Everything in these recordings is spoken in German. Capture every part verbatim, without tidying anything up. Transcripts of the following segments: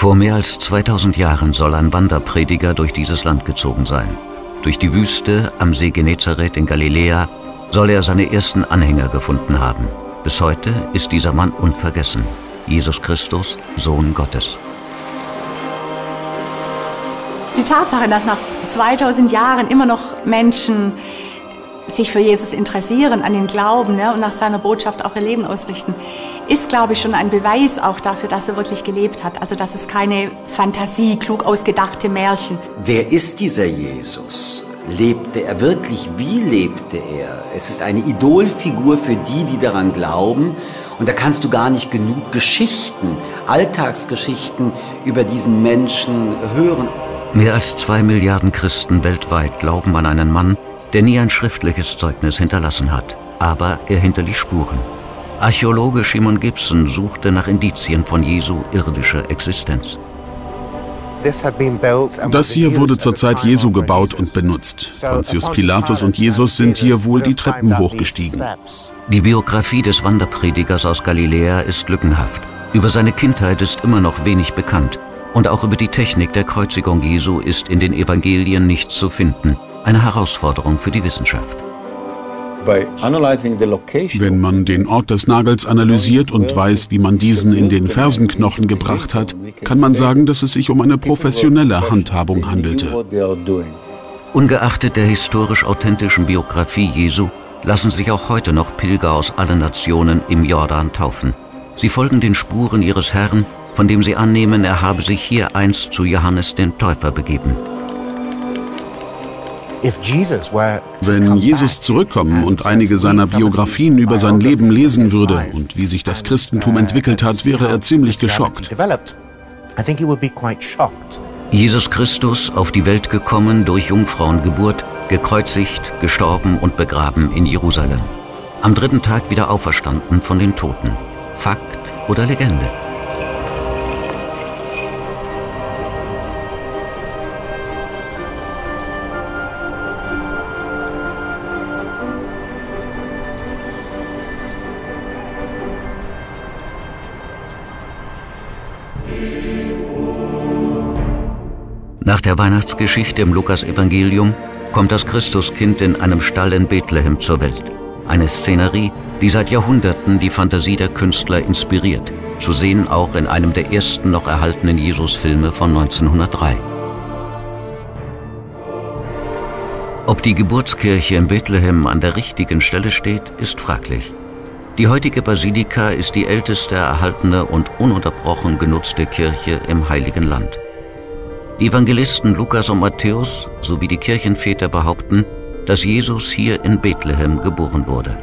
Vor mehr als zweitausend Jahren soll ein Wanderprediger durch dieses Land gezogen sein. Durch die Wüste am See Genezareth in Galiläa soll er seine ersten Anhänger gefunden haben. Bis heute ist dieser Mann unvergessen. Jesus Christus, Sohn Gottes. Die Tatsache, dass nach zweitausend Jahren immer noch Menschen sich für Jesus interessieren, an ihn glauben, ne, und nach seiner Botschaft auch ihr Leben ausrichten, ist, glaube ich, schon ein Beweis auch dafür, dass er wirklich gelebt hat. Also, dass es keine Fantasie, klug ausgedachte Märchen. Wer ist dieser Jesus? Lebte er wirklich? Wie lebte er? Es ist eine Idolfigur für die, die daran glauben. Und da kannst du gar nicht genug Geschichten, Alltagsgeschichten über diesen Menschen hören. Mehr als zwei Milliarden Christen weltweit glauben an einen Mann, der nie ein schriftliches Zeugnis hinterlassen hat. Aber er hinterließ Spuren. Archäologe Simon Gibson suchte nach Indizien von Jesu irdischer Existenz. Das hier wurde zur Zeit Jesu gebaut und benutzt. Pontius Pilatus und Jesus sind hier wohl die Treppen hochgestiegen. Die Biografie des Wanderpredigers aus Galiläa ist lückenhaft. Über seine Kindheit ist immer noch wenig bekannt. Und auch über die Technik der Kreuzigung Jesu ist in den Evangelien nichts zu finden. Eine Herausforderung für die Wissenschaft. Wenn man den Ort des Nagels analysiert und weiß, wie man diesen in den Fersenknochen gebracht hat, kann man sagen, dass es sich um eine professionelle Handhabung handelte. Ungeachtet der historisch authentischen Biografie Jesu lassen sich auch heute noch Pilger aus allen Nationen im Jordan taufen. Sie folgen den Spuren ihres Herrn, von dem sie annehmen, er habe sich hier einst zu Johannes den Täufer begeben. Wenn Jesus zurückkommen und einige seiner Biografien über sein Leben lesen würde und wie sich das Christentum entwickelt hat, wäre er ziemlich geschockt. Jesus Christus, auf die Welt gekommen durch Jungfrauengeburt, gekreuzigt, gestorben und begraben in Jerusalem. Am dritten Tag wieder auferstanden von den Toten. Fakt oder Legende? Nach der Weihnachtsgeschichte im Lukas-Evangelium kommt das Christuskind in einem Stall in Bethlehem zur Welt. Eine Szenerie, die seit Jahrhunderten die Fantasie der Künstler inspiriert. Zu sehen auch in einem der ersten noch erhaltenen Jesus-Filme von neunzehnhundertdrei. Ob die Geburtskirche in Bethlehem an der richtigen Stelle steht, ist fraglich. Die heutige Basilika ist die älteste erhaltene und ununterbrochen genutzte Kirche im Heiligen Land. Die Evangelisten Lukas und Matthäus sowie die Kirchenväter behaupten, dass Jesus hier in Bethlehem geboren wurde.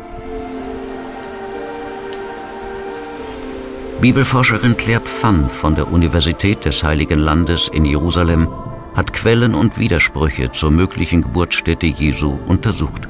Bibelforscherin Claire Pfann von der Universität des Heiligen Landes in Jerusalem hat Quellen und Widersprüche zur möglichen Geburtsstätte Jesu untersucht.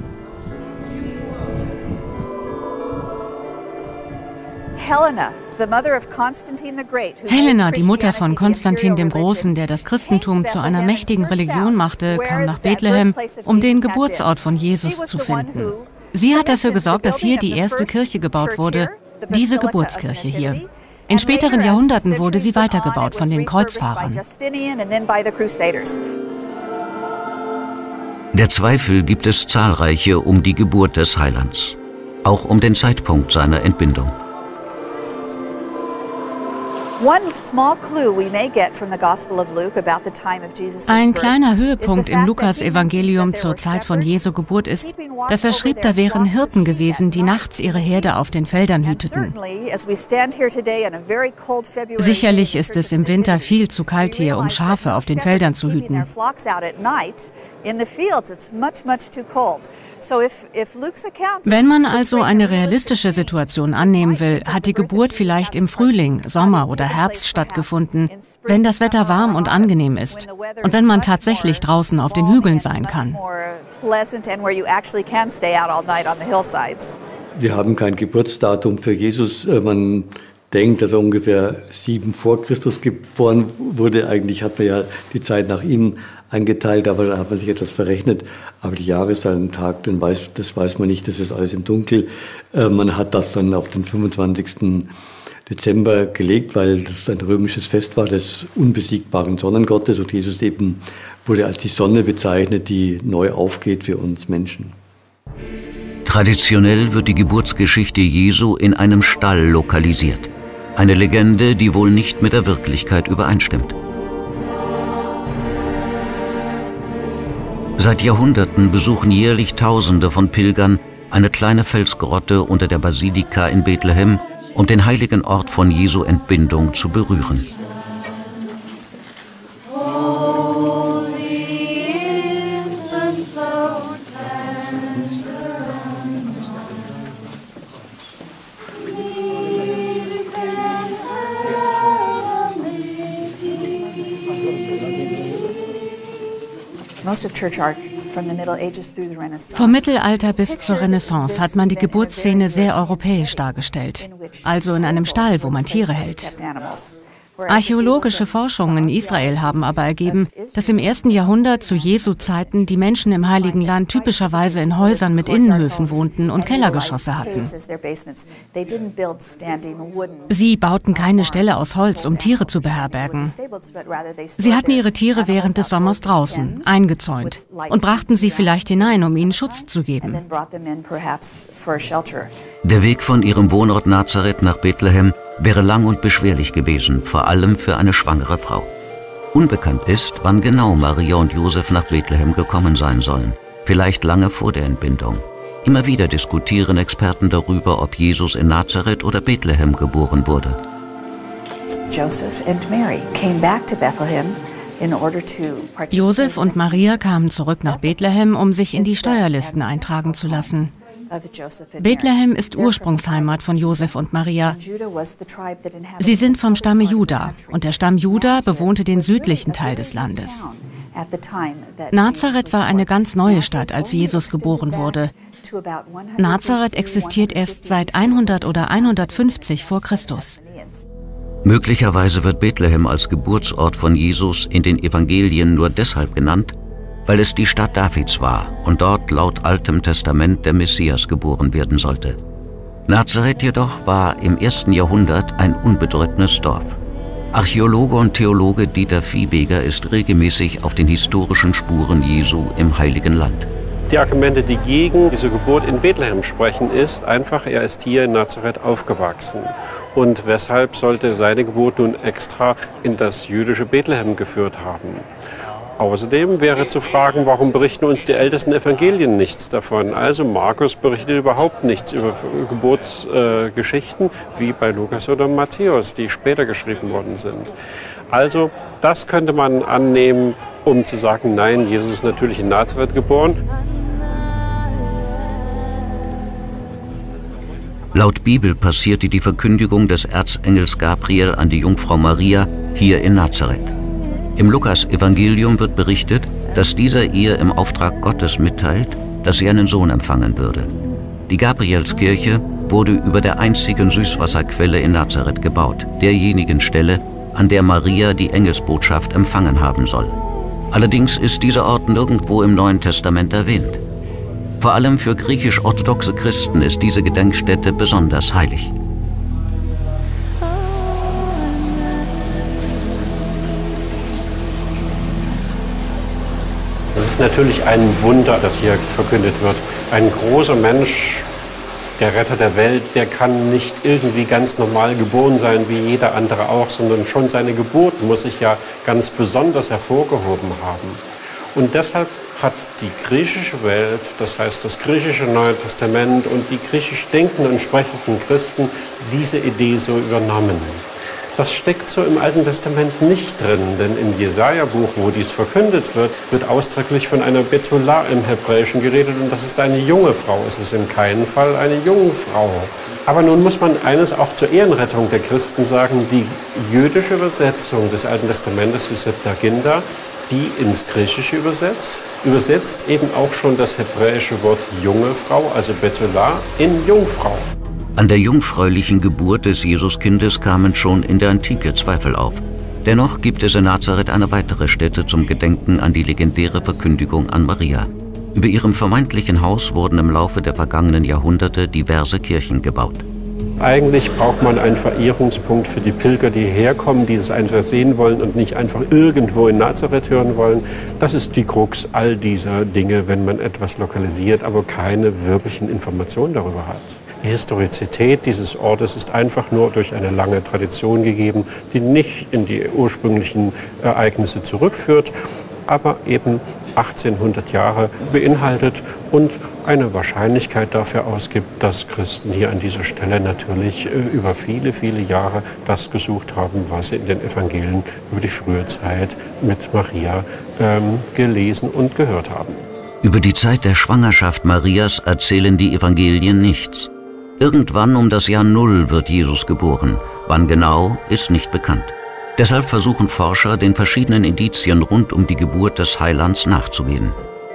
Helena, die Mutter von Konstantin dem Großen, der das Christentum zu einer mächtigen Religion machte, kam nach Bethlehem, um den Geburtsort von Jesus zu finden. Sie hat dafür gesorgt, dass hier die erste Kirche gebaut wurde, diese Geburtskirche hier. In späteren Jahrhunderten wurde sie weitergebaut von den Kreuzfahrern. Der Zweifel gibt es zahlreiche um die Geburt des Heilands, auch um den Zeitpunkt seiner Entbindung. Ein kleiner Höhepunkt im Lukas-Evangelium zur Zeit von Jesu Geburt ist, dass er schrieb, da wären Hirten gewesen, die nachts ihre Herde auf den Feldern hüteten. Sicherlich ist es im Winter viel zu kalt hier, um Schafe auf den Feldern zu hüten. Wenn man also eine realistische Situation annehmen will, hat die Geburt vielleicht im Frühling, Sommer oder Herbst stattgefunden, wenn das Wetter warm und angenehm ist und wenn man tatsächlich draußen auf den Hügeln sein kann. Wir haben kein Geburtsdatum für Jesus. Man denkt, dass er ungefähr sieben vor Christus geboren wurde. Eigentlich hat man ja die Zeit nach ihm eingeteilt, aber da hat man sich etwas verrechnet. Aber die Jahreszahl, den Tag, den weiß, das weiß man nicht, das ist alles im Dunkel. Äh, man hat das dann auf den fünfundzwanzigsten Dezember gelegt, weil das ein römisches Fest war des unbesiegbaren Sonnengottes und Jesus eben wurde als die Sonne bezeichnet, die neu aufgeht für uns Menschen. Traditionell wird die Geburtsgeschichte Jesu in einem Stall lokalisiert. Eine Legende, die wohl nicht mit der Wirklichkeit übereinstimmt. Seit Jahrhunderten besuchen jährlich Tausende von Pilgern eine kleine Felsgrotte unter der Basilika in Bethlehem, um den heiligen Ort von Jesu Entbindung zu berühren. Vom Mittelalter bis zur Renaissance hat man die Geburtsszene sehr europäisch dargestellt, also in einem Stall, wo man Tiere hält. Archäologische Forschungen in Israel haben aber ergeben, dass im ersten Jahrhundert zu Jesu Zeiten die Menschen im Heiligen Land typischerweise in Häusern mit Innenhöfen wohnten und Kellergeschosse hatten. Sie bauten keine Ställe aus Holz, um Tiere zu beherbergen. Sie hatten ihre Tiere während des Sommers draußen, eingezäunt, und brachten sie vielleicht hinein, um ihnen Schutz zu geben. Der Weg von ihrem Wohnort Nazareth nach Bethlehem wäre lang und beschwerlich gewesen, vor allem für eine schwangere Frau. Unbekannt ist, wann genau Maria und Josef nach Bethlehem gekommen sein sollen, vielleicht lange vor der Entbindung. Immer wieder diskutieren Experten darüber, ob Jesus in Nazareth oder Bethlehem geboren wurde. Josef und Maria kamen zurück nach Bethlehem, um sich in die Steuerlisten eintragen zu lassen. Bethlehem ist Ursprungsheimat von Josef und Maria. Sie sind vom Stamme Juda und der Stamm Juda bewohnte den südlichen Teil des Landes. Nazareth war eine ganz neue Stadt, als Jesus geboren wurde. Nazareth existiert erst seit hundert oder hundertfünfzig vor Christus. Möglicherweise wird Bethlehem als Geburtsort von Jesus in den Evangelien nur deshalb genannt, weil es die Stadt Davids war und dort laut Altem Testament der Messias geboren werden sollte. Nazareth jedoch war im ersten Jahrhundert ein unbedeutendes Dorf. Archäologe und Theologe Dieter Viehweger ist regelmäßig auf den historischen Spuren Jesu im Heiligen Land. Die Argumente, die gegen diese Geburt in Bethlehem sprechen, ist einfach, er ist hier in Nazareth aufgewachsen. Und weshalb sollte seine Geburt nun extra in das jüdische Bethlehem geführt haben? Außerdem wäre zu fragen, warum berichten uns die ältesten Evangelien nichts davon? Also Markus berichtet überhaupt nichts über Geburtsgeschichten, äh, wie bei Lukas oder Matthäus, die später geschrieben worden sind. Also das könnte man annehmen, um zu sagen, nein, Jesus ist natürlich in Nazareth geboren. Laut Bibel passierte die Verkündigung des Erzengels Gabriel an die Jungfrau Maria hier in Nazareth. Im Lukas-Evangelium wird berichtet, dass dieser ihr im Auftrag Gottes mitteilt, dass sie einen Sohn empfangen würde. Die Gabrielskirche wurde über der einzigen Süßwasserquelle in Nazareth gebaut, derjenigen Stelle, an der Maria die Engelsbotschaft empfangen haben soll. Allerdings ist dieser Ort nirgendwo im Neuen Testament erwähnt. Vor allem für griechisch-orthodoxe Christen ist diese Gedenkstätte besonders heilig. Es ist natürlich ein Wunder, das hier verkündet wird. Ein großer Mensch, der Retter der Welt, der kann nicht irgendwie ganz normal geboren sein wie jeder andere auch, sondern schon seine Geburt muss sich ja ganz besonders hervorgehoben haben. Und deshalb hat die griechische Welt, das heißt das griechische Neue Testament und die griechisch denkenden und sprechenden Christen diese Idee so übernommen. Das steckt so im Alten Testament nicht drin, denn im Jesaja-Buch, wo dies verkündet wird, wird ausdrücklich von einer Bethulah im Hebräischen geredet und das ist eine junge Frau. Es ist in keinem Fall eine Jungfrau. Aber nun muss man eines auch zur Ehrenrettung der Christen sagen, die jüdische Übersetzung des Alten Testamentes, die Septuaginta, die ins Griechische übersetzt, übersetzt eben auch schon das hebräische Wort junge Frau, also Bethulah, in Jungfrau. An der jungfräulichen Geburt des Jesuskindes kamen schon in der Antike Zweifel auf. Dennoch gibt es in Nazareth eine weitere Stätte zum Gedenken an die legendäre Verkündigung an Maria. Über ihrem vermeintlichen Haus wurden im Laufe der vergangenen Jahrhunderte diverse Kirchen gebaut. Eigentlich braucht man einen Verehrungspunkt für die Pilger, die herkommen, die es einfach sehen wollen und nicht einfach irgendwo in Nazareth hören wollen. Das ist die Krux all dieser Dinge, wenn man etwas lokalisiert, aber keine wirklichen Informationen darüber hat. Die Historizität dieses Ortes ist einfach nur durch eine lange Tradition gegeben, die nicht in die ursprünglichen Ereignisse zurückführt, aber eben achtzehnhundert Jahre beinhaltet und eine Wahrscheinlichkeit dafür ausgibt, dass Christen hier an dieser Stelle natürlich äh, über viele, viele Jahre das gesucht haben, was sie in den Evangelien über die frühe Zeit mit Maria ähm, gelesen und gehört haben. Über die Zeit der Schwangerschaft Marias erzählen die Evangelien nichts. Irgendwann um das Jahr Null wird Jesus geboren. Wann genau, ist nicht bekannt. Deshalb versuchen Forscher, den verschiedenen Indizien rund um die Geburt des Heilands nachzugehen.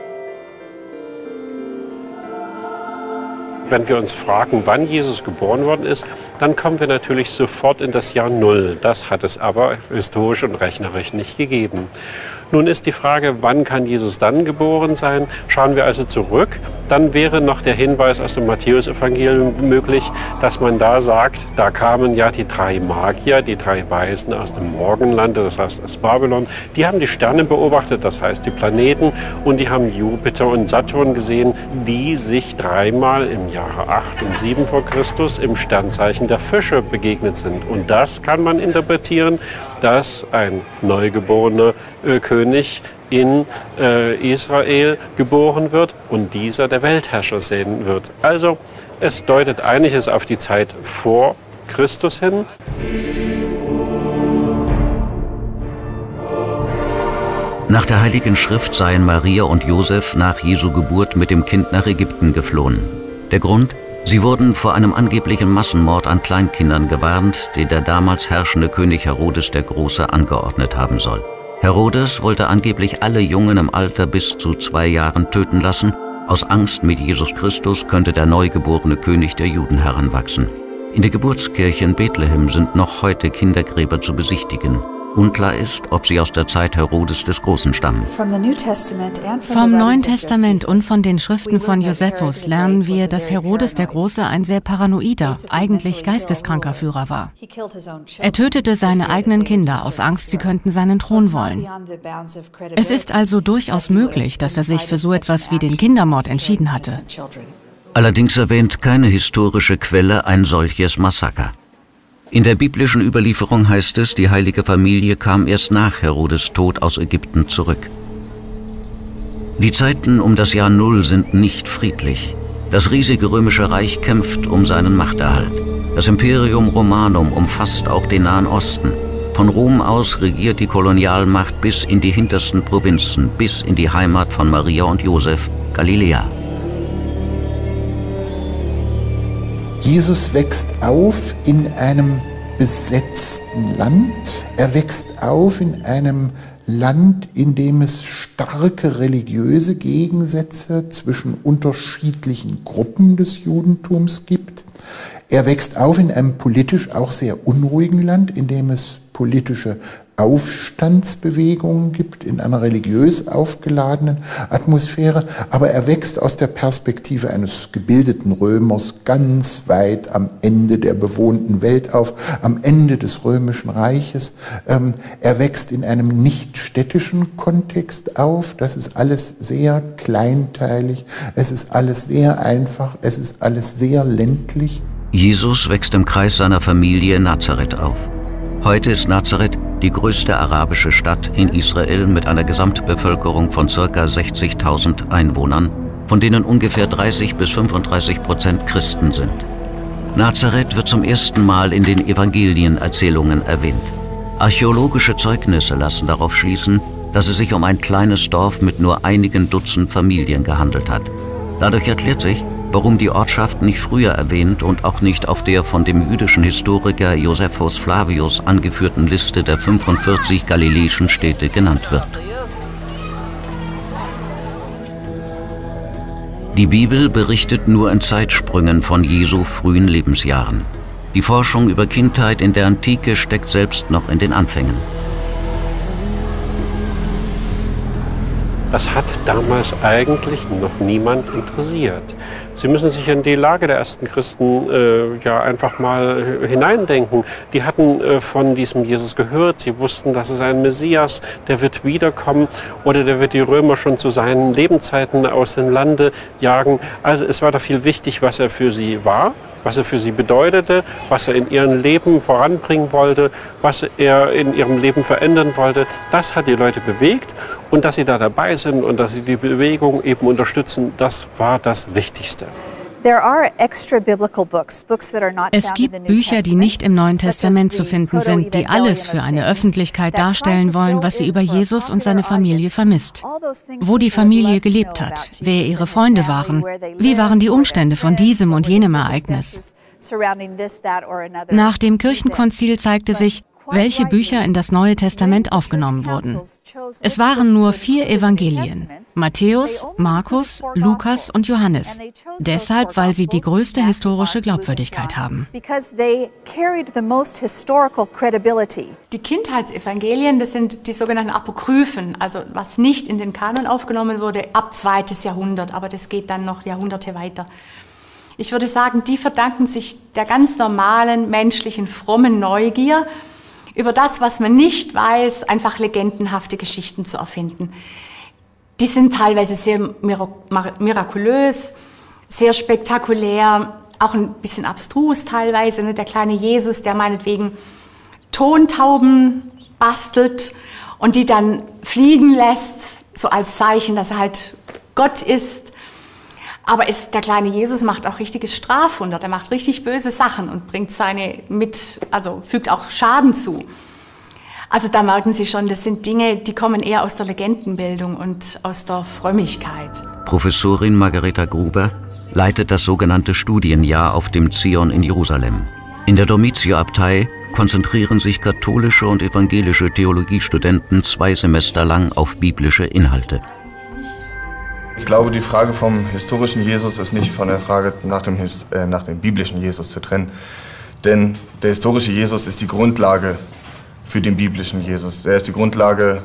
Wenn wir uns fragen, wann Jesus geboren worden ist, dann kommen wir natürlich sofort in das Jahr Null. Das hat es aber historisch und rechnerisch nicht gegeben. Nun ist die Frage, wann kann Jesus dann geboren sein? Schauen wir also zurück, dann wäre noch der Hinweis aus dem Matthäusevangelium möglich, dass man da sagt, da kamen ja die drei Magier, die drei Weisen aus dem Morgenlande, das heißt aus Babylon, die haben die Sterne beobachtet, das heißt die Planeten, und die haben Jupiter und Saturn gesehen, die sich dreimal im Jahre acht und sieben vor Christus im Sternzeichen der Fische begegnet sind. Und das kann man interpretieren, dass ein neugeborener äh, König in äh, Israel geboren wird und dieser der Weltherrscher sein wird. Also es deutet einiges auf die Zeit vor Christus hin. Nach der Heiligen Schrift seien Maria und Josef nach Jesu Geburt mit dem Kind nach Ägypten geflohen. Der Grund? Sie wurden vor einem angeblichen Massenmord an Kleinkindern gewarnt, den der damals herrschende König Herodes der Große angeordnet haben soll. Herodes wollte angeblich alle Jungen im Alter bis zu zwei Jahren töten lassen. Aus Angst, mit Jesus Christus könnte der neugeborene König der Juden heranwachsen. In der Geburtskirche in Bethlehem sind noch heute Kindergräber zu besichtigen. Unklar ist, ob sie aus der Zeit Herodes des Großen stammen. Vom Neuen Testament und von den Schriften von Josephus lernen wir, dass Herodes der Große ein sehr paranoider, eigentlich geisteskranker Führer war. Er tötete seine eigenen Kinder aus Angst, sie könnten seinen Thron wollen. Es ist also durchaus möglich, dass er sich für so etwas wie den Kindermord entschieden hatte. Allerdings erwähnt keine historische Quelle ein solches Massaker. In der biblischen Überlieferung heißt es, die heilige Familie kam erst nach Herodes Tod aus Ägypten zurück. Die Zeiten um das Jahr Null sind nicht friedlich. Das riesige römische Reich kämpft um seinen Machterhalt. Das Imperium Romanum umfasst auch den Nahen Osten. Von Rom aus regiert die Kolonialmacht bis in die hintersten Provinzen, bis in die Heimat von Maria und Josef, Galiläa. Jesus wächst auf in einem besetzten Land. Er wächst auf in einem Land, in dem es starke religiöse Gegensätze zwischen unterschiedlichen Gruppen des Judentums gibt. Er wächst auf in einem politisch auch sehr unruhigen Land, in dem es politische Aufstandsbewegungen gibt, in einer religiös aufgeladenen Atmosphäre, aber er wächst aus der Perspektive eines gebildeten Römers ganz weit am Ende der bewohnten Welt auf, am Ende des Römischen Reiches. Ähm, er wächst in einem nicht städtischen Kontext auf, das ist alles sehr kleinteilig, es ist alles sehr einfach, es ist alles sehr ländlich. Jesus wächst im Kreis seiner Familie in Nazareth auf. Heute ist Nazareth die größte arabische Stadt in Israel mit einer Gesamtbevölkerung von ca. sechzigtausend Einwohnern, von denen ungefähr dreißig bis fünfunddreißig Prozent Christen sind. Nazareth wird zum ersten Mal in den Evangelienerzählungen erwähnt. Archäologische Zeugnisse lassen darauf schließen, dass es sich um ein kleines Dorf mit nur einigen Dutzend Familien gehandelt hat. Dadurch erklärt sich, warum die Ortschaft nicht früher erwähnt und auch nicht auf der von dem jüdischen Historiker Josephus Flavius angeführten Liste der fünfundvierzig galiläischen Städte genannt wird. Die Bibel berichtet nur in Zeitsprüngen von Jesu frühen Lebensjahren. Die Forschung über Kindheit in der Antike steckt selbst noch in den Anfängen. das hat damals eigentlich noch niemand interessiert. Sie müssen sich in die Lage der ersten Christen äh, ja einfach mal hineindenken. Die hatten äh, von diesem Jesus gehört. Sie wussten, das ist ein Messias, der wird wiederkommen oder der wird die Römer schon zu seinen Lebzeiten aus dem Lande jagen. Also es war da viel wichtig, was er für sie war, was er für sie bedeutete, was er in ihrem Leben voranbringen wollte, was er in ihrem Leben verändern wollte. Das hat die Leute bewegt. Und dass sie da dabei sind und dass sie die Bewegung eben unterstützen, das war das Wichtigste. Es gibt Bücher, die nicht im Neuen Testament zu finden sind, die alles für eine Öffentlichkeit darstellen wollen, was sie über Jesus und seine Familie vermisst. Wo die Familie gelebt hat, wer ihre Freunde waren, wie waren die Umstände von diesem und jenem Ereignis. Nach dem Kirchenkonzil zeigte sich, welche Bücher in das Neue Testament aufgenommen wurden. Es waren nur vier Evangelien: Matthäus, Markus, Lukas und Johannes. Deshalb, weil sie die größte historische Glaubwürdigkeit haben. Die Kindheitsevangelien, das sind die sogenannten Apokryphen, also was nicht in den Kanon aufgenommen wurde, ab zweites Jahrhundert, aber das geht dann noch Jahrhunderte weiter. Ich würde sagen, die verdanken sich der ganz normalen, menschlichen, frommen Neugier, über das, was man nicht weiß, einfach legendenhafte Geschichten zu erfinden. Die sind teilweise sehr mirakulös, sehr spektakulär, auch ein bisschen abstrus teilweise. Ne? Der kleine Jesus, der meinetwegen Tontauben bastelt und die dann fliegen lässt, so als Zeichen, dass er halt Gott ist. Aber ist, der kleine Jesus macht auch richtiges Strafwunder, der macht richtig böse Sachen und bringt seine mit, also fügt auch Schaden zu. Also da merken Sie schon, das sind Dinge, die kommen eher aus der Legendenbildung und aus der Frömmigkeit. Professorin Margareta Gruber leitet das sogenannte Studienjahr auf dem Zion in Jerusalem. In der Domizio-Abtei konzentrieren sich katholische und evangelische Theologiestudenten zwei Semester lang auf biblische Inhalte. Ich glaube, die Frage vom historischen Jesus ist nicht von der Frage nach dem, äh, nach dem biblischen Jesus zu trennen. Denn der historische Jesus ist die Grundlage für den biblischen Jesus. Er ist die Grundlage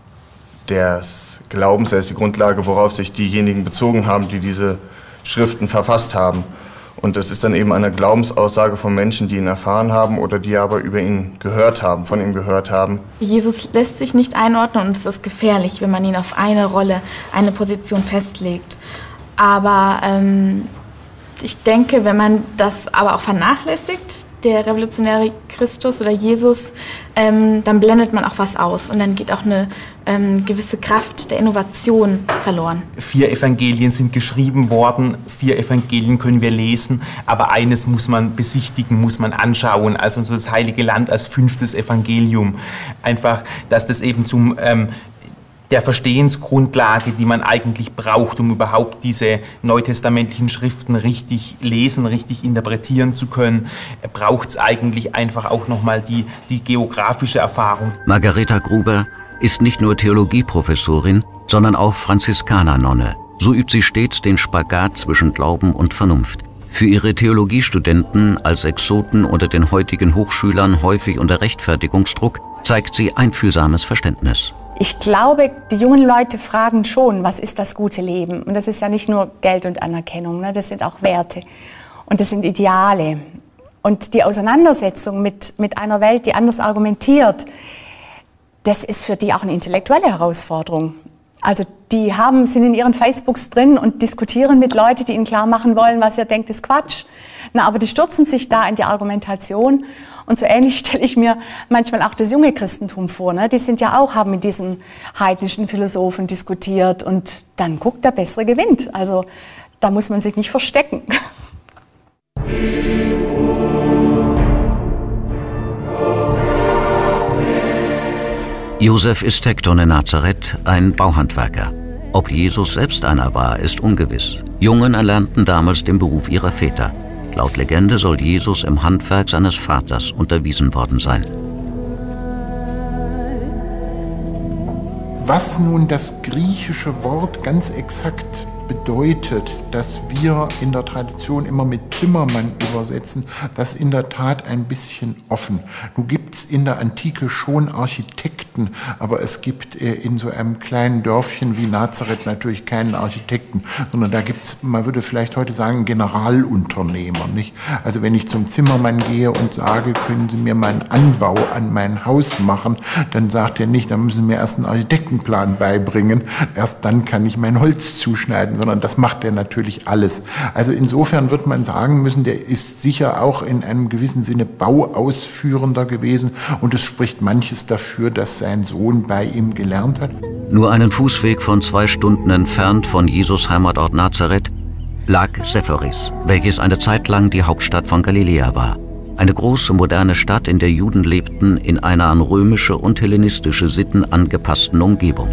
des Glaubens, er ist die Grundlage, worauf sich diejenigen bezogen haben, die diese Schriften verfasst haben. Und es ist dann eben eine Glaubensaussage von Menschen, die ihn erfahren haben oder die aber über ihn gehört haben, von ihm gehört haben. Jesus lässt sich nicht einordnen und es ist gefährlich, wenn man ihn auf eine Rolle, eine Position festlegt. Aber ähm, ich denke, wenn man das aber auch vernachlässigt, der revolutionäre Christus oder Jesus, ähm, dann blendet man auch was aus und dann geht auch eine ähm, gewisse Kraft der Innovation verloren. Vier Evangelien sind geschrieben worden, vier Evangelien können wir lesen, aber eines muss man besichtigen, muss man anschauen, also das Heilige Land als fünftes Evangelium. Einfach, dass das eben zum ähm, der Verstehensgrundlage, die man eigentlich braucht, um überhaupt diese neutestamentlichen Schriften richtig lesen, richtig interpretieren zu können, braucht es eigentlich einfach auch nochmal die, die geografische Erfahrung. Margareta Gruber ist nicht nur Theologieprofessorin, sondern auch Franziskanernonne. So übt sie stets den Spagat zwischen Glauben und Vernunft. Für ihre Theologiestudenten als Exoten unter den heutigen Hochschülern häufig unter Rechtfertigungsdruck zeigt sie einfühlsames Verständnis. Ich glaube, die jungen Leute fragen schon, was ist das gute Leben? Und das ist ja nicht nur Geld und Anerkennung, ne? Das sind auch Werte und das sind Ideale. Und die Auseinandersetzung mit, mit einer Welt, die anders argumentiert, das ist für die auch eine intellektuelle Herausforderung. Also die haben, sind in ihren Facebooks drin und diskutieren mit Leuten, die ihnen klar machen wollen, was ihr denkt, ist Quatsch. Na, aber die stürzen sich da in die Argumentation. Und so ähnlich stelle ich mir manchmal auch das junge Christentum vor. Ne? Die sind ja auch, haben mit diesen heidnischen Philosophen diskutiert und dann guckt, der Bessere gewinnt. Also da muss man sich nicht verstecken. Josef ist Hektor in Nazareth, ein Bauhandwerker. Ob Jesus selbst einer war, ist ungewiss. Jungen erlernten damals den Beruf ihrer Väter. Laut Legende soll Jesus im Handwerk seines Vaters unterwiesen worden sein. Was nun das griechische Wort ganz exakt bedeutet, dass wir in der Tradition immer mit Zimmermann übersetzen, das in der Tat ein bisschen offen. Nun gibt es in der Antike schon Architekten, aber es gibt in so einem kleinen Dörfchen wie Nazareth natürlich keinen Architekten, sondern da gibt es, man würde vielleicht heute sagen, Generalunternehmer, nicht? Also wenn ich zum Zimmermann gehe und sage, können Sie mir mal einen Anbau an mein Haus machen, dann sagt er nicht, dann müssen Sie mir erst einen Architektenplan beibringen, erst dann kann ich mein Holz zuschneiden, sondern das macht er natürlich alles. Also insofern wird man sagen müssen, der ist sicher auch in einem gewissen Sinne Bauausführender gewesen und es spricht manches dafür, dass sein Sohn bei ihm gelernt hat. Nur einen Fußweg von zwei Stunden entfernt von Jesus Heimatort Nazareth lag Sephoris, welches eine Zeit lang die Hauptstadt von Galiläa war. Eine große, moderne Stadt, in der Juden lebten, in einer an römische und hellenistische Sitten angepassten Umgebung.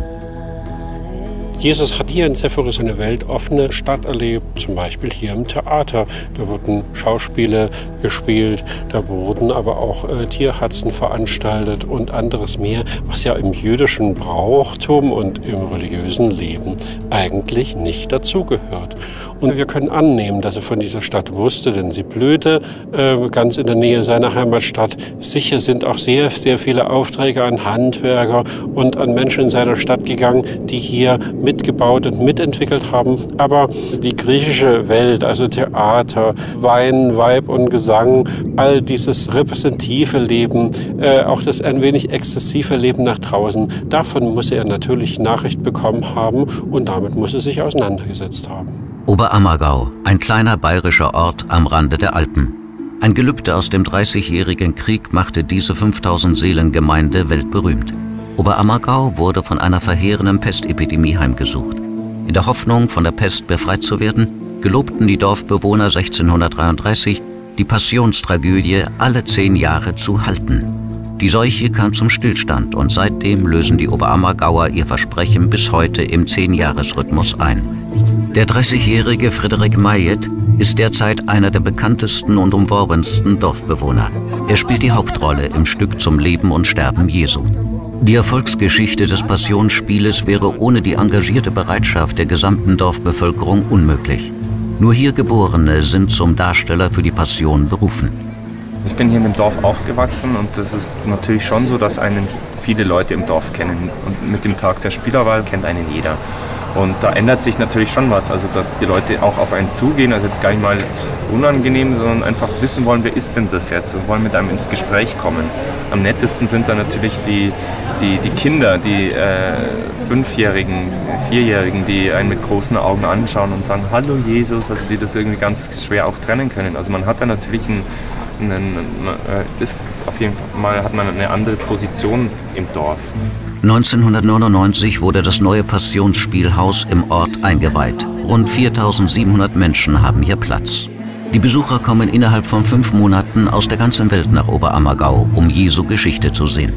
Jesus hat hier in Sephoris eine weltoffene Stadt erlebt, zum Beispiel hier im Theater. Da wurden Schauspiele gespielt, da wurden aber auch äh, Tierhatzen veranstaltet und anderes mehr, was ja im jüdischen Brauchtum und im religiösen Leben eigentlich nicht dazugehört. Und wir können annehmen, dass er von dieser Stadt wusste, denn sie blühte äh, ganz in der Nähe seiner Heimatstadt. Sicher sind auch sehr, sehr viele Aufträge an Handwerker und an Menschen in seiner Stadt gegangen, die hier mitgebaut und mitentwickelt haben. Aber die griechische Welt, also Theater, Wein, Weib und Gesang, all dieses repräsentative Leben, äh, auch das ein wenig exzessive Leben nach draußen, davon muss er natürlich Nachricht bekommen haben und damit muss er sich auseinandergesetzt haben. Oberammergau, ein kleiner bayerischer Ort am Rande der Alpen. Ein Gelübde aus dem Dreißigjährigen Krieg machte diese fünftausend-Seelen-Gemeinde weltberühmt. Oberammergau wurde von einer verheerenden Pestepidemie heimgesucht. In der Hoffnung, von der Pest befreit zu werden, gelobten die Dorfbewohner sechzehnhundertdreiunddreißig, die Passionstragödie alle zehn Jahre zu halten. Die Seuche kam zum Stillstand und seitdem lösen die Oberammergauer ihr Versprechen bis heute im Zehn-Jahres-Rhythmus ein. Der dreißigjährige Friedrich Mayet ist derzeit einer der bekanntesten und umworbensten Dorfbewohner. Er spielt die Hauptrolle im Stück zum Leben und Sterben Jesu. Die Erfolgsgeschichte des Passionsspieles wäre ohne die engagierte Bereitschaft der gesamten Dorfbevölkerung unmöglich. Nur hier Geborene sind zum Darsteller für die Passion berufen. Ich bin hier in dem Dorf aufgewachsen und es ist natürlich schon so, dass einen viele Leute im Dorf kennen. Und mit dem Tag der Spielerwahl kennt einen jeder. Und da ändert sich natürlich schon was, also dass die Leute auch auf einen zugehen, also jetzt gar nicht mal unangenehm, sondern einfach wissen wollen, wer ist denn das jetzt und wollen mit einem ins Gespräch kommen. Am nettesten sind dann natürlich die, die, die Kinder, die äh, Fünfjährigen, Vierjährigen, die einen mit großen Augen anschauen und sagen, hallo Jesus, also die das irgendwie ganz schwer auch trennen können. Also man hat da natürlich einen, einen, ist auf jeden Fall hat man eine andere Position im Dorf. neunzehnhundertneunundneunzig wurde das neue Passionsspielhaus im Ort eingeweiht. Rund viertausendsiebenhundert Menschen haben hier Platz. Die Besucher kommen innerhalb von fünf Monaten aus der ganzen Welt nach Oberammergau, um Jesu Geschichte zu sehen.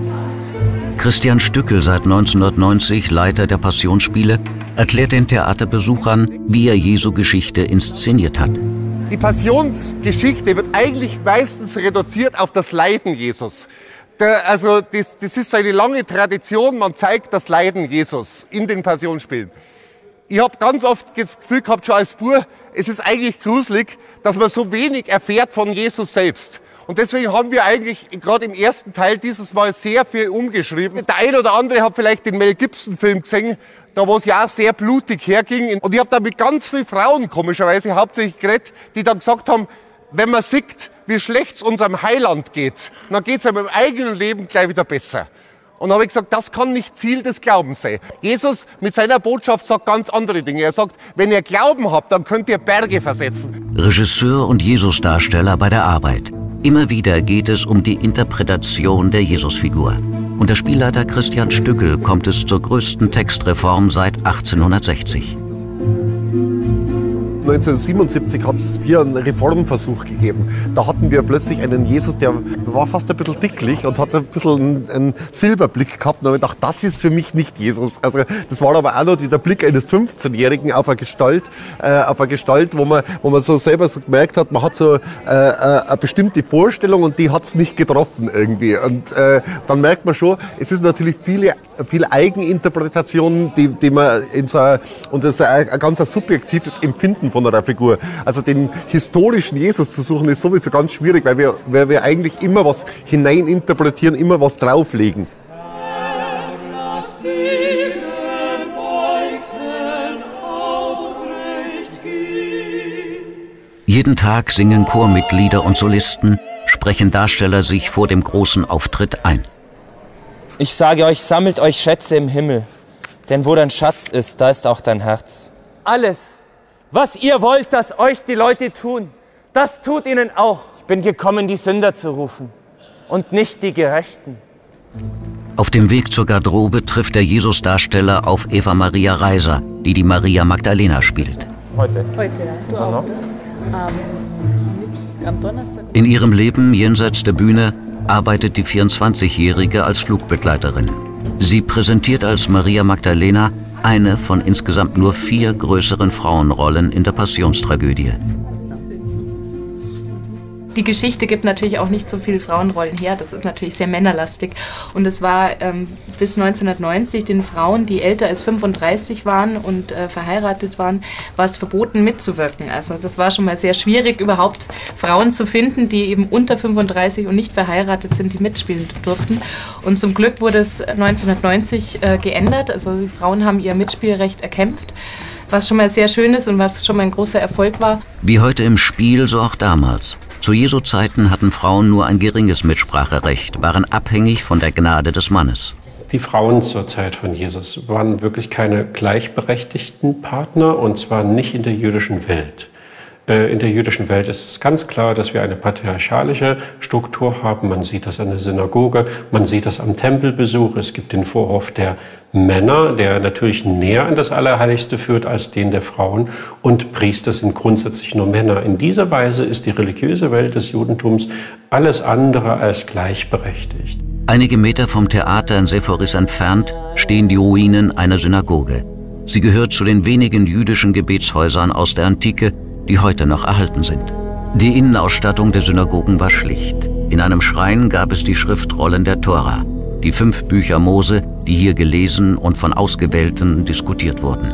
Christian Stückel, seit neunzehnhundertneunzig Leiter der Passionsspiele, erklärt den Theaterbesuchern, wie er Jesu Geschichte inszeniert hat. Die Passionsgeschichte wird eigentlich meistens reduziert auf das Leiden Jesus. Der, also das, das ist eine lange Tradition, man zeigt das Leiden Jesus in den Passionsspielen. Ich habe ganz oft das Gefühl gehabt, schon als Bub, es ist eigentlich gruselig, dass man so wenig erfährt von Jesus selbst. Und deswegen haben wir eigentlich gerade im ersten Teil dieses Mal sehr viel umgeschrieben. Der eine oder andere hat vielleicht den Mel Gibson-Film gesehen, da wo es ja auch sehr blutig herging. Und ich habe da mit ganz vielen Frauen, komischerweise hauptsächlich geredet, die dann gesagt haben, wenn man sieht, wie schlecht es unserem Heiland geht, dann geht es einem im eigenen Leben gleich wieder besser. Und dann habe ich gesagt, das kann nicht Ziel des Glaubens sein. Jesus mit seiner Botschaft sagt ganz andere Dinge. Er sagt, wenn ihr Glauben habt, dann könnt ihr Berge versetzen. Regisseur und Jesusdarsteller bei der Arbeit. Immer wieder geht es um die Interpretation der Jesusfigur. Unter Spielleiter Christian Stückel kommt es zur größten Textreform seit achtzehnhundertsechzig. neunzehnhundertsiebenundsiebzig hat es hier einen Reformversuch gegeben. Da hatten wir plötzlich einen Jesus, der war fast ein bisschen dicklich und hat ein bisschen einen, einen Silberblick gehabt. Und da habe ich gedacht, das ist für mich nicht Jesus. Also das war aber auch noch der Blick eines fünfzehnjährigen auf eine Gestalt, äh, auf eine Gestalt, wo man, wo man so selber so gemerkt hat, man hat so äh, eine bestimmte Vorstellung und die hat es nicht getroffen irgendwie. Und äh, dann merkt man schon, es ist natürlich viele, viel Eigeninterpretation, die, die man in so einer, und das ist ein, ein ganz ein subjektives Empfinden von einer Figur. Also den historischen Jesus zu suchen, ist sowieso ganz schwierig, weil wir, weil wir eigentlich immer was hineininterpretieren, immer was drauflegen. Jeden Tag singen Chormitglieder und Solisten, sprechen Darsteller sich vor dem großen Auftritt ein. Ich sage euch, sammelt euch Schätze im Himmel, denn wo dein Schatz ist, da ist auch dein Herz. Alles, was ihr wollt, dass euch die Leute tun, das tut ihnen auch. Ich bin gekommen, die Sünder zu rufen und nicht die Gerechten. Auf dem Weg zur Garderobe trifft der Jesus-Darsteller auf Eva Maria Reiser, die die Maria Magdalena spielt. Heute? Heute, ja. Du auch, ne? Am, am Donnerstag. In ihrem Leben jenseits der Bühne arbeitet die vierundzwanzigjährige als Flugbegleiterin. Sie präsentiert als Maria Magdalena eine von insgesamt nur vier größeren Frauenrollen in der Passionstragödie. Die Geschichte gibt natürlich auch nicht so viele Frauenrollen her. Das ist natürlich sehr männerlastig. Und es war ähm, bis neunzehnhundertneunzig den Frauen, die älter als fünfunddreißig waren und äh, verheiratet waren, war es verboten mitzuwirken. Also das war schon mal sehr schwierig, überhaupt Frauen zu finden, die eben unter fünfunddreißig und nicht verheiratet sind, die mitspielen durften. Und zum Glück wurde es neunzehnhundertneunzig äh, geändert. Also die Frauen haben ihr Mitspielrecht erkämpft, was schon mal sehr schön ist und was schon mal ein großer Erfolg war. Wie heute im Spiel, so auch damals. Zu Jesu Zeiten hatten Frauen nur ein geringes Mitspracherecht, waren abhängig von der Gnade des Mannes. Die Frauen zur Zeit von Jesus waren wirklich keine gleichberechtigten Partner, und zwar nicht in der jüdischen Welt. In der jüdischen Welt ist es ganz klar, dass wir eine patriarchalische Struktur haben. Man sieht das an der Synagoge, man sieht das am Tempelbesuch. Es gibt den Vorhof der Männer, der natürlich näher an das Allerheiligste führt als den der Frauen. Und Priester sind grundsätzlich nur Männer. In dieser Weise ist die religiöse Welt des Judentums alles andere als gleichberechtigt. Einige Meter vom Theater in Sephoris entfernt stehen die Ruinen einer Synagoge. Sie gehört zu den wenigen jüdischen Gebetshäusern aus der Antike, die heute noch erhalten sind. Die Innenausstattung der Synagogen war schlicht. In einem Schrein gab es die Schriftrollen der Tora, die fünf Bücher Mose, die hier gelesen und von Ausgewählten diskutiert wurden.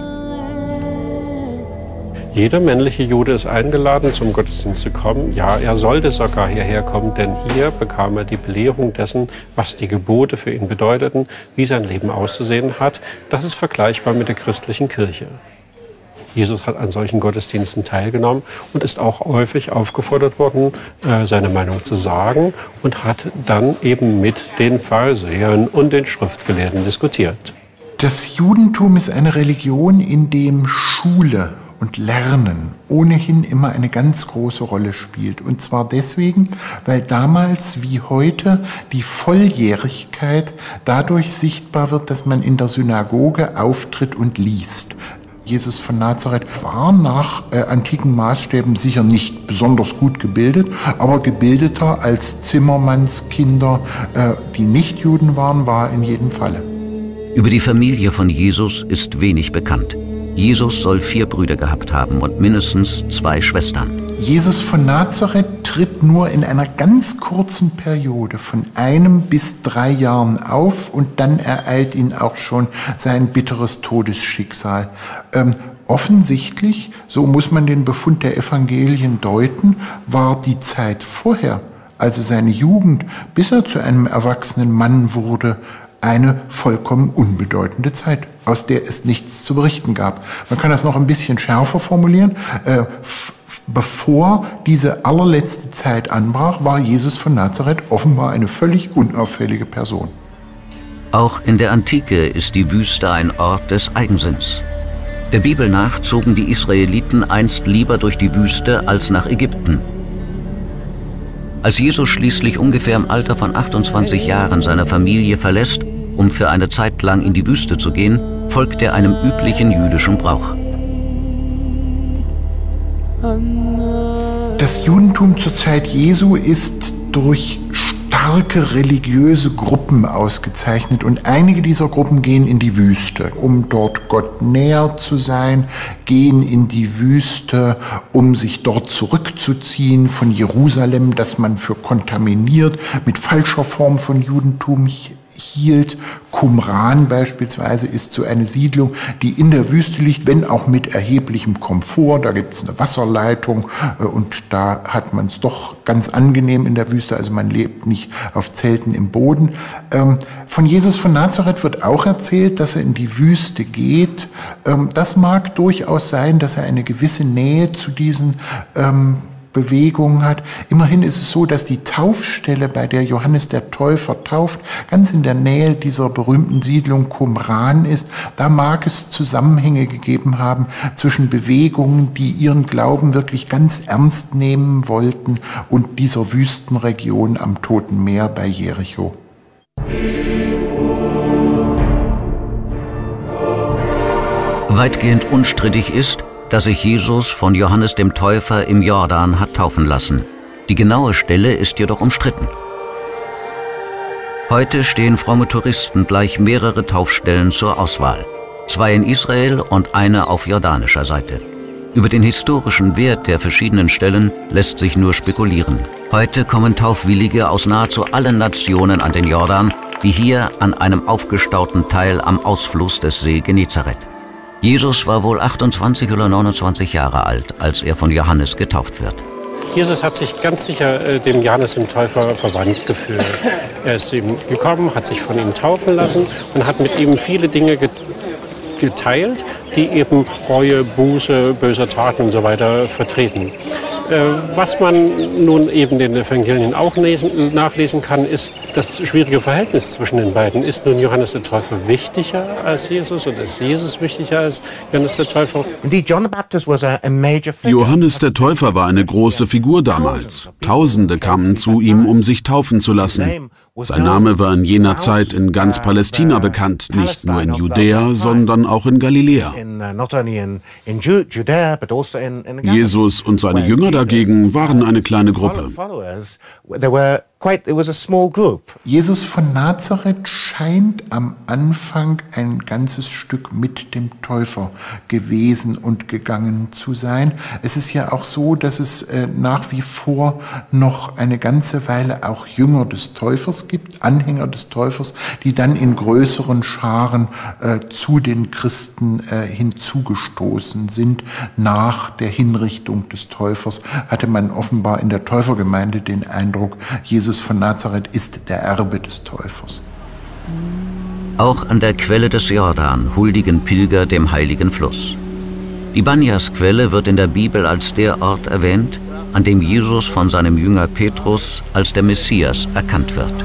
Jeder männliche Jude ist eingeladen, zum Gottesdienst zu kommen. Ja, er sollte sogar hierher kommen, denn hier bekam er die Belehrung dessen, was die Gebote für ihn bedeuteten, wie sein Leben auszusehen hat. Das ist vergleichbar mit der christlichen Kirche. Jesus hat an solchen Gottesdiensten teilgenommen und ist auch häufig aufgefordert worden, seine Meinung zu sagen, und hat dann eben mit den Pharisäern und den Schriftgelehrten diskutiert. Das Judentum ist eine Religion, in dem Schule und Lernen ohnehin immer eine ganz große Rolle spielt. Und zwar deswegen, weil damals wie heute die Volljährigkeit dadurch sichtbar wird, dass man in der Synagoge auftritt und liest. Jesus von Nazareth war nach äh, antiken Maßstäben sicher nicht besonders gut gebildet, aber gebildeter als Zimmermannskinder, äh, die nicht Juden waren, war in jedem Falle. Über die Familie von Jesus ist wenig bekannt. Jesus soll vier Brüder gehabt haben und mindestens zwei Schwestern. Jesus von Nazareth tritt nur in einer ganz kurzen Periode von einem bis drei Jahren auf, und dann ereilt ihn auch schon sein bitteres Todesschicksal. Ähm, offensichtlich, so muss man den Befund der Evangelien deuten, war die Zeit vorher, also seine Jugend, bis er zu einem erwachsenen Mann wurde, eine vollkommen unbedeutende Zeit, aus der es nichts zu berichten gab. Man kann das noch ein bisschen schärfer formulieren. Äh, Bevor diese allerletzte Zeit anbrach, war Jesus von Nazareth offenbar eine völlig unauffällige Person. Auch in der Antike ist die Wüste ein Ort des Eigensinns. Der Bibel nach zogen die Israeliten einst lieber durch die Wüste als nach Ägypten. Als Jesus schließlich ungefähr im Alter von achtundzwanzig Jahren seine Familie verlässt, um für eine Zeit lang in die Wüste zu gehen, folgt er einem üblichen jüdischen Brauch. Das Judentum zur Zeit Jesu ist durch starke religiöse Gruppen ausgezeichnet und einige dieser Gruppen gehen in die Wüste, um dort Gott näher zu sein, gehen in die Wüste, um sich dort zurückzuziehen von Jerusalem, das man für kontaminiert mit falscher Form von Judentum hielt. Qumran beispielsweise ist so eine Siedlung, die in der Wüste liegt, wenn auch mit erheblichem Komfort. Da gibt es eine Wasserleitung und da hat man es doch ganz angenehm in der Wüste. Also man lebt nicht auf Zelten im Boden. Von Jesus von Nazareth wird auch erzählt, dass er in die Wüste geht. Das mag durchaus sein, dass er eine gewisse Nähe zu diesen Bewegung hat. Immerhin ist es so, dass die Taufstelle, bei der Johannes der Täufer tauft, ganz in der Nähe dieser berühmten Siedlung Qumran ist. Da mag es Zusammenhänge gegeben haben zwischen Bewegungen, die ihren Glauben wirklich ganz ernst nehmen wollten, und dieser Wüstenregion am Toten Meer bei Jericho. Weitgehend unstrittig ist, dass sich Jesus von Johannes dem Täufer im Jordan hat taufen lassen. Die genaue Stelle ist jedoch umstritten. Heute stehen fromme Touristen gleich mehrere Taufstellen zur Auswahl. Zwei in Israel und eine auf jordanischer Seite. Über den historischen Wert der verschiedenen Stellen lässt sich nur spekulieren. Heute kommen Taufwillige aus nahezu allen Nationen an den Jordan, wie hier an einem aufgestauten Teil am Ausfluss des See Genezareth. Jesus war wohl achtundzwanzig oder neunundzwanzig Jahre alt, als er von Johannes getauft wird. Jesus hat sich ganz sicher äh, dem Johannes dem Täufer verwandt gefühlt. Er ist zu ihm gekommen, hat sich von ihm taufen lassen und hat mit ihm viele Dinge geteilt, die eben Reue, Buße, böse Taten und so weiter vertreten. Was man nun eben den Evangelien auch nachlesen kann, ist das schwierige Verhältnis zwischen den beiden. Ist nun Johannes der Täufer wichtiger als Jesus oder ist Jesus wichtiger als Johannes der Täufer? Johannes der Täufer war eine große Figur damals. Tausende kamen zu ihm, um sich taufen zu lassen. Sein Name war in jener Zeit in ganz Palästina bekannt, nicht nur in Judäa, sondern auch in Galiläa. Jesus und seine Jünger dagegen waren eine kleine Gruppe. Jesus von Nazareth scheint am Anfang ein ganzes Stück mit dem Täufer gewesen und gegangen zu sein. Es ist ja auch so, dass es äh, nach wie vor noch eine ganze Weile auch Jünger des Täufers gibt, Anhänger des Täufers, die dann in größeren Scharen äh, zu den Christen äh, hinzugestoßen sind. Nach der Hinrichtung des Täufers hatte man offenbar in der Täufergemeinde den Eindruck, Jesus von Nazareth ist der Erbe des Täufers. Auch an der Quelle des Jordan huldigen Pilger dem heiligen Fluss. Die Banias-Quelle wird in der Bibel als der Ort erwähnt, an dem Jesus von seinem Jünger Petrus als der Messias erkannt wird.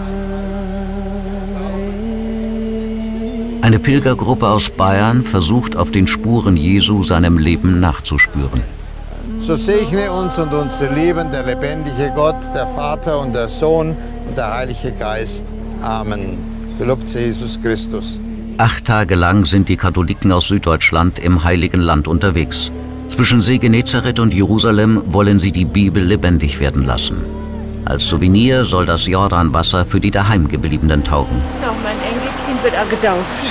Eine Pilgergruppe aus Bayern versucht auf den Spuren Jesu seinem Leben nachzuspüren. So segne uns und unsere Leben der lebendige Gott, der Vater und der Sohn und der Heilige Geist. Amen. Gelobt sei Jesus Christus. Acht Tage lang sind die Katholiken aus Süddeutschland im Heiligen Land unterwegs. Zwischen See Genezareth und Jerusalem wollen sie die Bibel lebendig werden lassen. Als Souvenir soll das Jordanwasser für die Daheimgebliebenen taugen. Ja, mein Enkelkind wird auch getauft.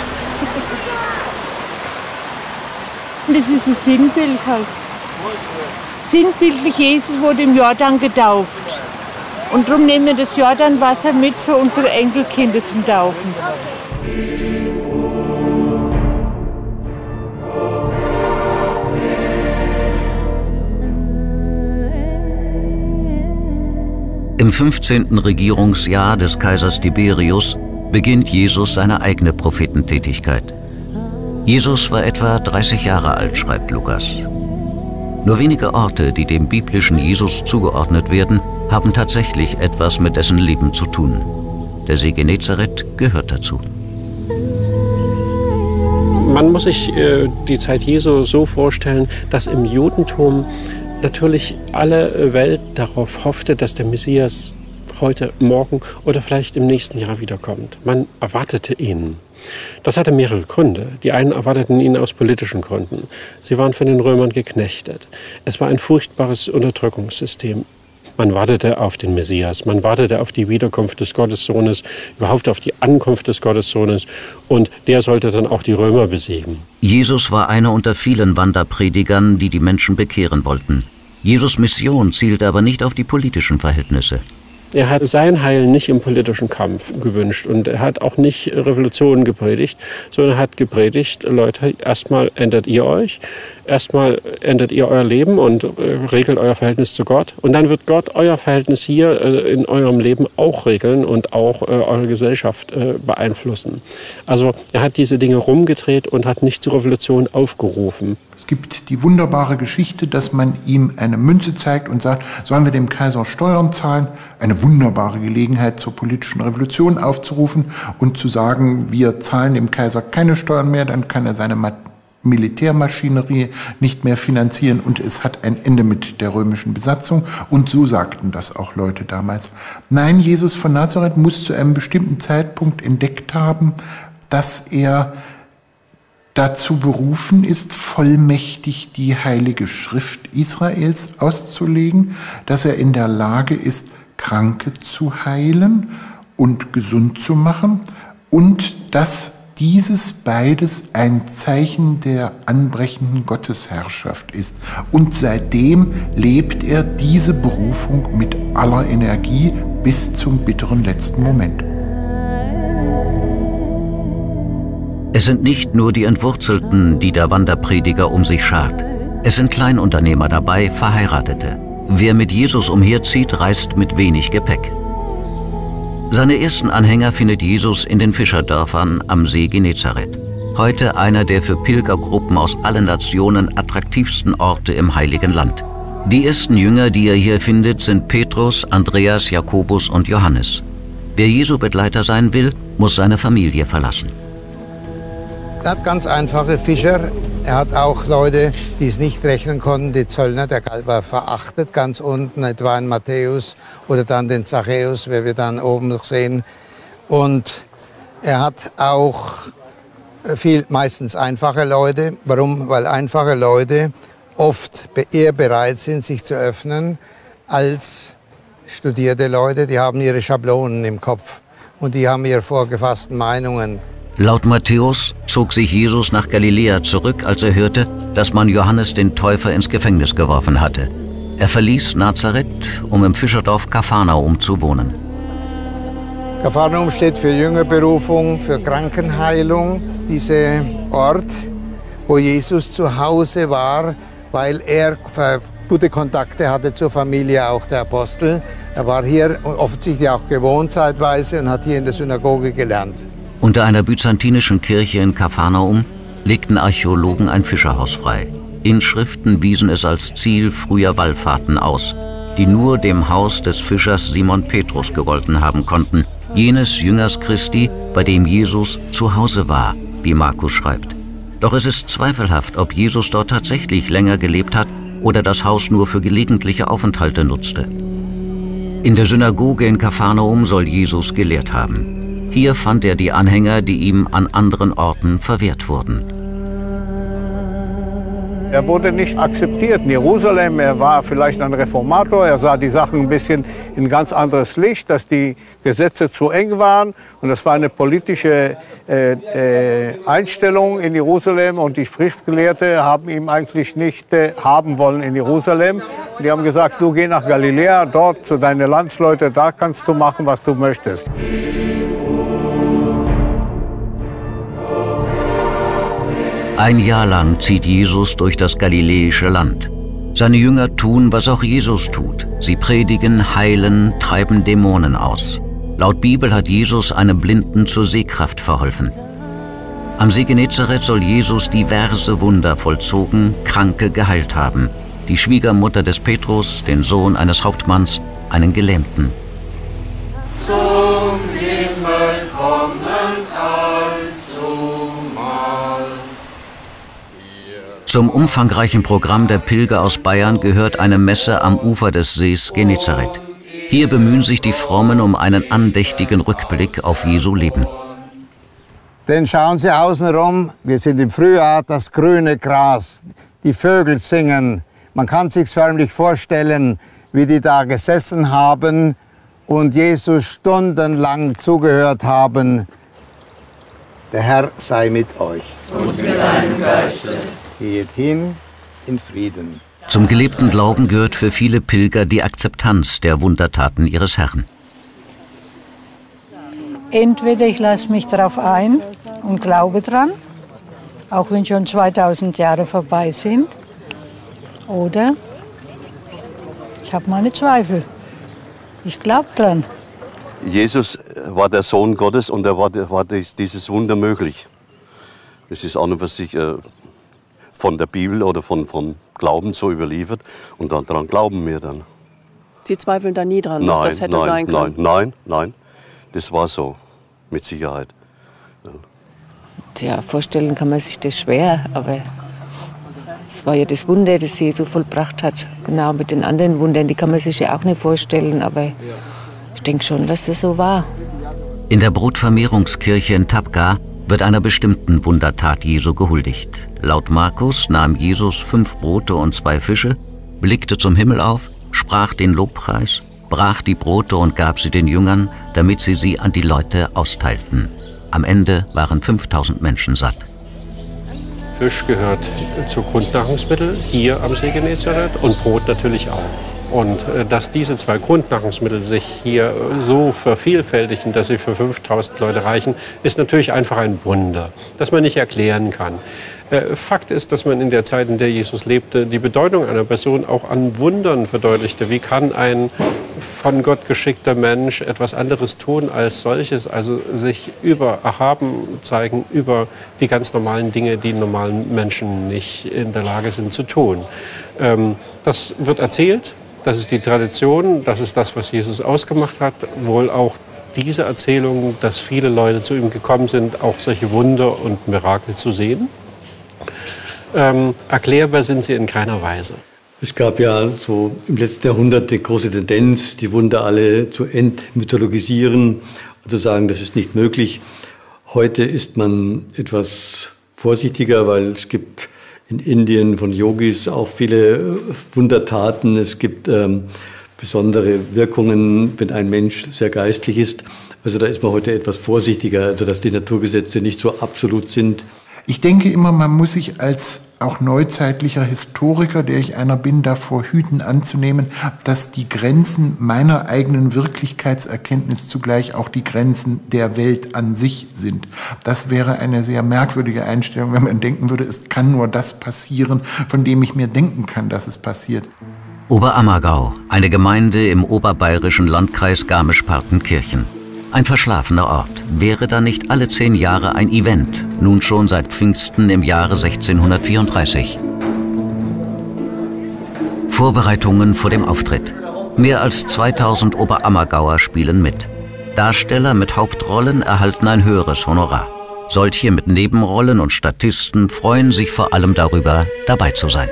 Das ist ein Sinnbild halt. Sinnbildlich, Jesus wurde im Jordan getauft. Und darum nehmen wir das Jordanwasser mit für unsere Enkelkinder zum Taufen. Im fünfzehnten Regierungsjahr des Kaisers Tiberius beginnt Jesus seine eigene Prophetentätigkeit. Jesus war etwa dreißig Jahre alt, schreibt Lukas. Nur wenige Orte, die dem biblischen Jesus zugeordnet werden, haben tatsächlich etwas mit dessen Leben zu tun. Der See Genezareth gehört dazu. Man muss sich äh, die Zeit Jesu so vorstellen, dass im Judentum natürlich alle Welt darauf hoffte, dass der Messias heute, morgen oder vielleicht im nächsten Jahr wiederkommt. Man erwartete ihn. Das hatte mehrere Gründe. Die einen erwarteten ihn aus politischen Gründen. Sie waren von den Römern geknechtet. Es war ein furchtbares Unterdrückungssystem. Man wartete auf den Messias, man wartete auf die Wiederkunft des Gottessohnes, überhaupt auf die Ankunft des Gottessohnes, und der sollte dann auch die Römer besiegen. Jesus war einer unter vielen Wanderpredigern, die die Menschen bekehren wollten. Jesus' Mission zielte aber nicht auf die politischen Verhältnisse. Er hat sein Heil nicht im politischen Kampf gewünscht und er hat auch nicht Revolutionen gepredigt, sondern er hat gepredigt, Leute, erstmal ändert ihr euch, erstmal ändert ihr euer Leben und äh, regelt euer Verhältnis zu Gott, und dann wird Gott euer Verhältnis hier äh, in eurem Leben auch regeln und auch äh, eure Gesellschaft äh, beeinflussen. Also er hat diese Dinge rumgedreht und hat nicht zur Revolution aufgerufen. Es gibt die wunderbare Geschichte, dass man ihm eine Münze zeigt und sagt, sollen wir dem Kaiser Steuern zahlen? Eine wunderbare Gelegenheit, zur politischen Revolution aufzurufen und zu sagen, wir zahlen dem Kaiser keine Steuern mehr, dann kann er seine Militärmaschinerie nicht mehr finanzieren und es hat ein Ende mit der römischen Besatzung. Und so sagten das auch Leute damals. Nein, Jesus von Nazareth muss zu einem bestimmten Zeitpunkt entdeckt haben, dass er dazu berufen ist, vollmächtig die Heilige Schrift Israels auszulegen, dass er in der Lage ist, Kranke zu heilen und gesund zu machen und dass dieses beides ein Zeichen der anbrechenden Gottesherrschaft ist. Und seitdem lebt er diese Berufung mit aller Energie bis zum bitteren letzten Moment. Es sind nicht nur die Entwurzelten, die der Wanderprediger um sich schart. Es sind Kleinunternehmer dabei, Verheiratete. Wer mit Jesus umherzieht, reist mit wenig Gepäck. Seine ersten Anhänger findet Jesus in den Fischerdörfern am See Genezareth. Heute einer der für Pilgergruppen aus allen Nationen attraktivsten Orte im Heiligen Land. Die ersten Jünger, die er hier findet, sind Petrus, Andreas, Jakobus und Johannes. Wer Jesu Begleiter sein will, muss seine Familie verlassen. Er hat ganz einfache Fischer. Er hat auch Leute, die es nicht rechnen konnten. Die Zöllner, der war verachtet ganz unten, etwa ein Matthäus oder dann den Zachäus, wie wir dann oben noch sehen. Und er hat auch viel, meistens einfache Leute. Warum? Weil einfache Leute oft eher bereit sind, sich zu öffnen, als studierte Leute. Die haben ihre Schablonen im Kopf und die haben ihre vorgefassten Meinungen. Laut Matthäus zog sich Jesus nach Galiläa zurück, als er hörte, dass man Johannes den Täufer ins Gefängnis geworfen hatte. Er verließ Nazareth, um im Fischerdorf Kapharnaum zu wohnen. Kapharnaum steht für Jüngerberufung, für Krankenheilung. Dieser Ort, wo Jesus zu Hause war, weil er gute Kontakte hatte zur Familie auch der Apostel. Er war hier offensichtlich auch gewohnt zeitweise und hat hier in der Synagoge gelernt. Unter einer byzantinischen Kirche in Kapharnaum legten Archäologen ein Fischerhaus frei. Inschriften wiesen es als Ziel früher Wallfahrten aus, die nur dem Haus des Fischers Simon Petrus gegolten haben konnten, jenes Jüngers Christi, bei dem Jesus zu Hause war, wie Markus schreibt. Doch es ist zweifelhaft, ob Jesus dort tatsächlich länger gelebt hat oder das Haus nur für gelegentliche Aufenthalte nutzte. In der Synagoge in Kapharnaum soll Jesus gelehrt haben. Hier fand er die Anhänger, die ihm an anderen Orten verwehrt wurden. Er wurde nicht akzeptiert in Jerusalem. Er war vielleicht ein Reformator. Er sah die Sachen ein bisschen in ein ganz anderes Licht, dass die Gesetze zu eng waren. Und das war eine politische äh, äh, Einstellung in Jerusalem. Und die Schriftgelehrten haben ihn eigentlich nicht äh, haben wollen in Jerusalem. Und die haben gesagt, du geh nach Galiläa, dort zu deinen Landsleuten, da kannst du machen, was du möchtest. Ein Jahr lang zieht Jesus durch das galiläische Land. Seine Jünger tun, was auch Jesus tut. Sie predigen, heilen, treiben Dämonen aus. Laut Bibel hat Jesus einem Blinden zur Sehkraft verholfen. Am See Genezareth soll Jesus diverse Wunder vollzogen, Kranke geheilt haben. Die Schwiegermutter des Petrus, den Sohn eines Hauptmanns, einen Gelähmten. Zum Himmel kommen allzumal. Zum umfangreichen Programm der Pilger aus Bayern gehört eine Messe am Ufer des Sees Genezareth. Hier bemühen sich die Frommen um einen andächtigen Rückblick auf Jesu Leben. Denn schauen Sie außenrum, wir sind im Frühjahr, das grüne Gras, die Vögel singen. Man kann sich's förmlich vorstellen, wie die da gesessen haben und Jesus stundenlang zugehört haben. Der Herr sei mit euch. Und mit deinem Geiste. Geht hin in Frieden. Zum gelebten Glauben gehört für viele Pilger die Akzeptanz der Wundertaten ihres Herrn. Entweder ich lasse mich darauf ein und glaube dran, auch wenn schon zweitausend Jahre vorbei sind, oder ich habe meine Zweifel. Ich glaube dran. Jesus war der Sohn Gottes und er war, war dieses Wunder möglich. Es ist an und für sich äh, von der Bibel oder von, vom Glauben so überliefert und daran glauben wir dann. Sie zweifeln da nie dran, nein, dass das hätte nein, sein können? Nein, nein, nein, das war so, mit Sicherheit. Ja. Tja, vorstellen kann man sich das schwer, aber es war ja das Wunder, das Jesus vollbracht hat. Genau, mit den anderen Wundern, die kann man sich ja auch nicht vorstellen, aber ich denke schon, dass das so war. In der Brotvermehrungskirche in Tabgha wird einer bestimmten Wundertat Jesu gehuldigt. Laut Markus nahm Jesus fünf Brote und zwei Fische, blickte zum Himmel auf, sprach den Lobpreis, brach die Brote und gab sie den Jüngern, damit sie sie an die Leute austeilten. Am Ende waren fünftausend Menschen satt. Fisch gehört zu Grundnahrungsmitteln hier am See Genezareth und Brot natürlich auch. Und äh, dass diese zwei Grundnahrungsmittel sich hier so vervielfältigen, dass sie für fünftausend Leute reichen, ist natürlich einfach ein Wunder, das man nicht erklären kann. Äh, Fakt ist, dass man in der Zeit, in der Jesus lebte, die Bedeutung einer Person auch an Wundern verdeutlichte. Wie kann ein von Gott geschickter Mensch etwas anderes tun als solches, also sich über erhaben zeigen, über die ganz normalen Dinge, die normalen Menschen nicht in der Lage sind zu tun. Ähm, das wird erzählt. Das ist die Tradition, das ist das, was Jesus ausgemacht hat. Wohl auch diese Erzählung, dass viele Leute zu ihm gekommen sind, auch solche Wunder und Mirakel zu sehen. Ähm, erklärbar sind sie in keiner Weise. Es gab ja so im letzten Jahrhundert die große Tendenz, die Wunder alle zu entmythologisieren und zu sagen, das ist nicht möglich. Heute ist man etwas vorsichtiger, weil es gibt in Indien von Yogis auch viele Wundertaten. Es gibt ähm, besondere Wirkungen, wenn ein Mensch sehr geistlich ist. Also da ist man heute etwas vorsichtiger, also dass die Naturgesetze nicht so absolut sind. Ich denke immer, man muss sich als auch neuzeitlicher Historiker, der ich einer bin, davor hüten anzunehmen, dass die Grenzen meiner eigenen Wirklichkeitserkenntnis zugleich auch die Grenzen der Welt an sich sind. Das wäre eine sehr merkwürdige Einstellung, wenn man denken würde, es kann nur das passieren, von dem ich mir denken kann, dass es passiert. Oberammergau, eine Gemeinde im oberbayerischen Landkreis Garmisch-Partenkirchen. Ein verschlafener Ort. Wäre da nicht alle zehn Jahre ein Event, nun schon seit Pfingsten im Jahre sechzehnhundertvierunddreißig. Vorbereitungen vor dem Auftritt. Mehr als zweitausend Oberammergauer spielen mit. Darsteller mit Hauptrollen erhalten ein höheres Honorar. Solche mit Nebenrollen und Statisten freuen sich vor allem darüber, dabei zu sein.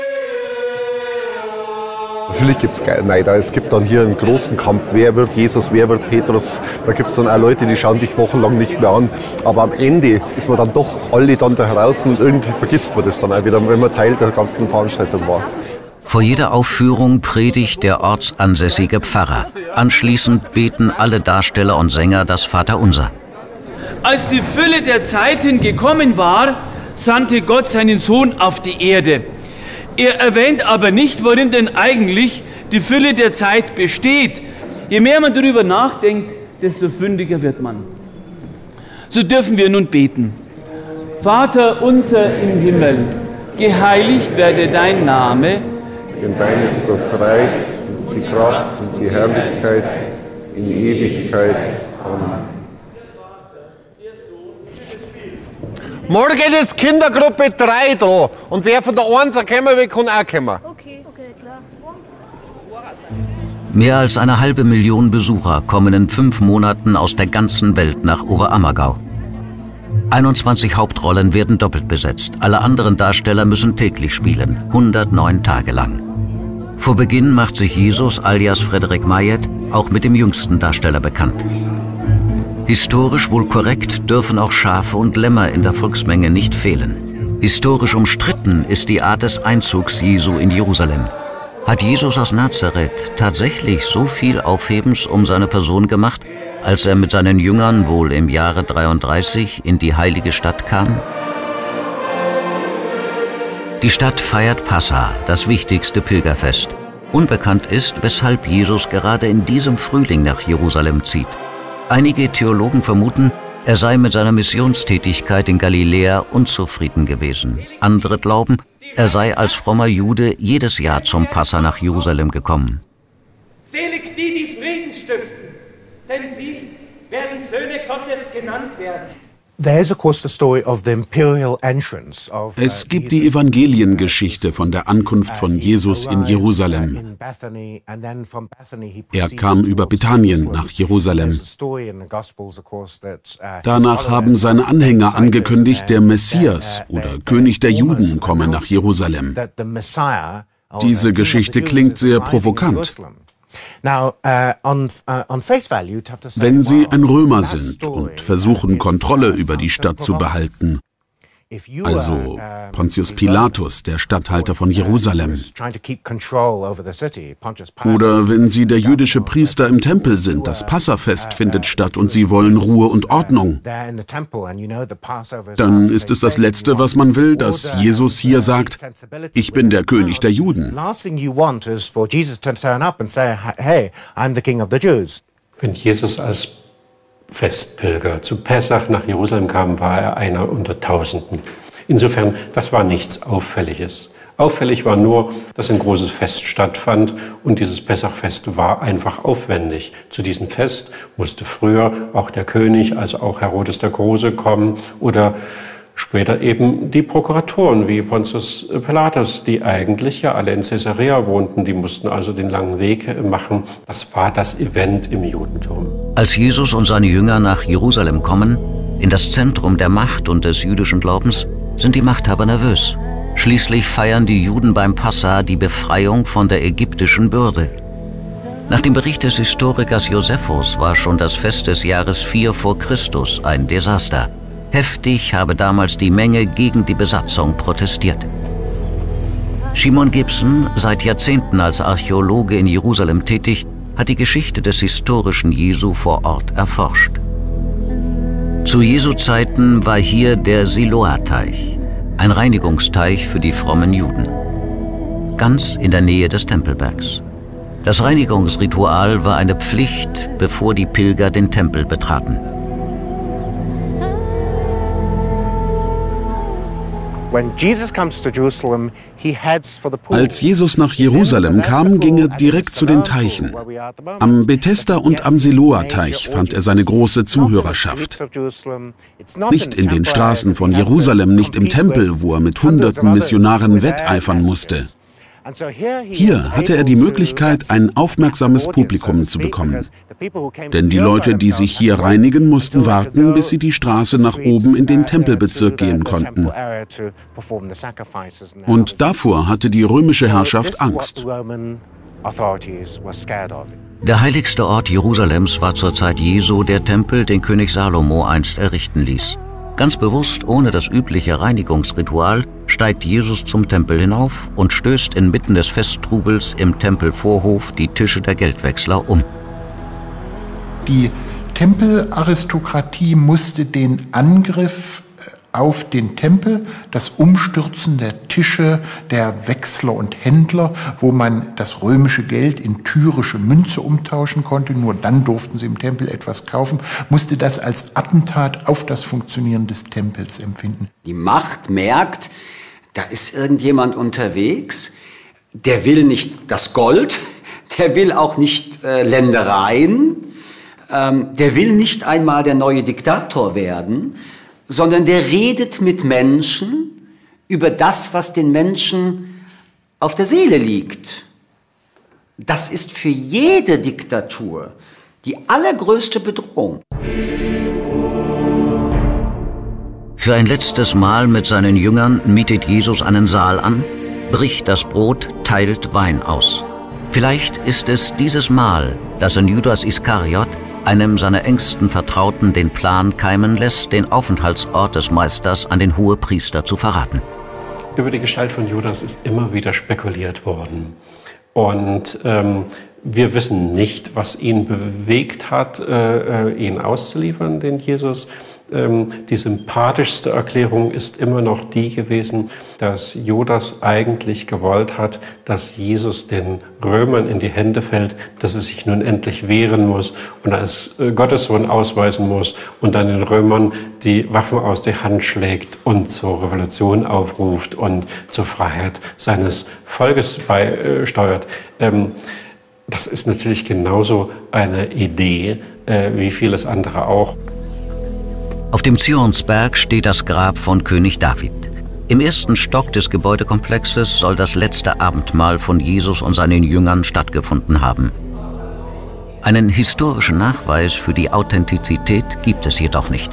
Natürlich gibt es Neider. Es gibt dann hier einen großen Kampf. Wer wird Jesus, wer wird Petrus? Da gibt es dann auch Leute, die schauen dich wochenlang nicht mehr an. Aber am Ende ist man dann doch alle dann da draußen und irgendwie vergisst man das dann auch wieder, wenn man Teil der ganzen Veranstaltung war. Vor jeder Aufführung predigt der ortsansässige Pfarrer. Anschließend beten alle Darsteller und Sänger das Vaterunser. Als die Fülle der Zeiten gekommen war, sandte Gott seinen Sohn auf die Erde. Er erwähnt aber nicht, worin denn eigentlich die Fülle der Zeit besteht. Je mehr man darüber nachdenkt, desto fündiger wird man. So dürfen wir nun beten. Vater unser im Himmel, geheiligt werde dein Name. Denn dein ist das Reich, die Kraft und die Herrlichkeit in Ewigkeit. Amen. Morgen ist Kindergruppe drei da. Und wer von der eins kommen will, kann auch kommen. Okay, okay, klar. Mehr als eine halbe Million Besucher kommen in fünf Monaten aus der ganzen Welt nach Oberammergau. einundzwanzig Hauptrollen werden doppelt besetzt. Alle anderen Darsteller müssen täglich spielen, hundertneun Tage lang. Vor Beginn macht sich Jesus alias Frederik Mayet auch mit dem jüngsten Darsteller bekannt. Historisch wohl korrekt dürfen auch Schafe und Lämmer in der Volksmenge nicht fehlen. Historisch umstritten ist die Art des Einzugs Jesu in Jerusalem. Hat Jesus aus Nazareth tatsächlich so viel Aufhebens um seine Person gemacht, als er mit seinen Jüngern wohl im Jahre dreiunddreißig in die heilige Stadt kam? Die Stadt feiert Passa, das wichtigste Pilgerfest. Unbekannt ist, weshalb Jesus gerade in diesem Frühling nach Jerusalem zieht. Einige Theologen vermuten, er sei mit seiner Missionstätigkeit in Galiläa unzufrieden gewesen. Andere glauben, er sei als frommer Jude jedes Jahr zum Passa nach Jerusalem gekommen. Selig die, die Frieden stiften, denn sie werden Söhne Gottes genannt werden. Es gibt die Evangeliengeschichte von der Ankunft von Jesus in Jerusalem. Er kam über Bethanien nach Jerusalem. Danach haben seine Anhänger angekündigt, der Messias oder König der Juden komme nach Jerusalem. Diese Geschichte klingt sehr provokant. Wenn Sie ein Römer sind und versuchen, Kontrolle über die Stadt zu behalten, also Pontius Pilatus, der Statthalter von Jerusalem, oder wenn Sie der jüdische Priester im Tempel sind, das Passafest findet statt und Sie wollen Ruhe und Ordnung, dann ist es das Letzte, was man will, dass Jesus hier sagt, ich bin der König der Juden. Wenn Jesus als Festpilger zu Pessach nach Jerusalem kam, war er einer unter Tausenden. Insofern, das war nichts Auffälliges. Auffällig war nur, dass ein großes Fest stattfand und dieses Pessachfest war einfach aufwendig. Zu diesem Fest musste früher auch der König, also auch Herodes der Große, kommen oder später eben die Prokuratoren wie Pontius Pilatus, die eigentlich ja alle in Caesarea wohnten. Die mussten also den langen Weg machen. Das war das Event im Judentum. Als Jesus und seine Jünger nach Jerusalem kommen, in das Zentrum der Macht und des jüdischen Glaubens, sind die Machthaber nervös. Schließlich feiern die Juden beim Passa die Befreiung von der ägyptischen Bürde. Nach dem Bericht des Historikers Josephus war schon das Fest des Jahres vier vor Christus ein Desaster. Heftig habe damals die Menge gegen die Besatzung protestiert. Simon Gibson, seit Jahrzehnten als Archäologe in Jerusalem tätig, hat die Geschichte des historischen Jesu vor Ort erforscht. Zu Jesu Zeiten war hier der Siloa-Teich, ein Reinigungsteich für die frommen Juden, ganz in der Nähe des Tempelbergs. Das Reinigungsritual war eine Pflicht, bevor die Pilger den Tempel betraten. Als Jesus nach Jerusalem kam, ging er direkt zu den Teichen. Am Bethesda und am Siloa-Teich fand er seine große Zuhörerschaft. Nicht in den Straßen von Jerusalem, nicht im Tempel, wo er mit hunderten Missionaren wetteifern musste. Hier hatte er die Möglichkeit, ein aufmerksames Publikum zu bekommen. Denn die Leute, die sich hier reinigen, mussten warten, bis sie die Straße nach oben in den Tempelbezirk gehen konnten. Und davor hatte die römische Herrschaft Angst. Der heiligste Ort Jerusalems war zur Zeit Jesu der Tempel, den König Salomo einst errichten ließ. Ganz bewusst, ohne das übliche Reinigungsritual, steigt Jesus zum Tempel hinauf und stößt inmitten des Festtrubels im Tempelvorhof die Tische der Geldwechsler um. Die Tempelaristokratie musste den Angriff auf den Tempel, das Umstürzen der Tische der Wechsler und Händler, wo man das römische Geld in tyrische Münze umtauschen konnte, nur dann durften sie im Tempel etwas kaufen, musste das als Attentat auf das Funktionieren des Tempels empfinden. Die Macht merkt, da ist irgendjemand unterwegs, der will nicht das Gold, der will auch nicht äh, Ländereien, ähm, der will nicht einmal der neue Diktator werden, sondern der redet mit Menschen über das, was den Menschen auf der Seele liegt. Das ist für jede Diktatur die allergrößte Bedrohung. Für ein letztes Mal mit seinen Jüngern mietet Jesus einen Saal an, bricht das Brot, teilt Wein aus. Vielleicht ist es dieses Mal, dass in Judas Iskariot, einem seiner engsten Vertrauten, den Plan keimen lässt, den Aufenthaltsort des Meisters an den Hohepriester zu verraten. Über die Gestalt von Judas ist immer wieder spekuliert worden. Und ähm, wir wissen nicht, was ihn bewegt hat, äh, ihn auszuliefern, den Jesus. Ähm, die sympathischste Erklärung ist immer noch die gewesen, dass Judas eigentlich gewollt hat, dass Jesus den Römern in die Hände fällt, dass er sich nun endlich wehren muss und als äh, Gottessohn ausweisen muss und dann den Römern die Waffen aus der Hand schlägt und zur Revolution aufruft und zur Freiheit seines Volkes beisteuert. Ähm, das ist natürlich genauso eine Idee äh, wie vieles andere auch. Auf dem Zionsberg steht das Grab von König David. Im ersten Stock des Gebäudekomplexes soll das letzte Abendmahl von Jesus und seinen Jüngern stattgefunden haben. Einen historischen Nachweis für die Authentizität gibt es jedoch nicht.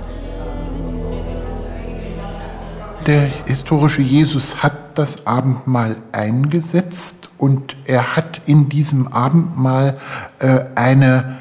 Der historische Jesus hat das Abendmahl eingesetzt und er hat in diesem Abendmahl äh, eine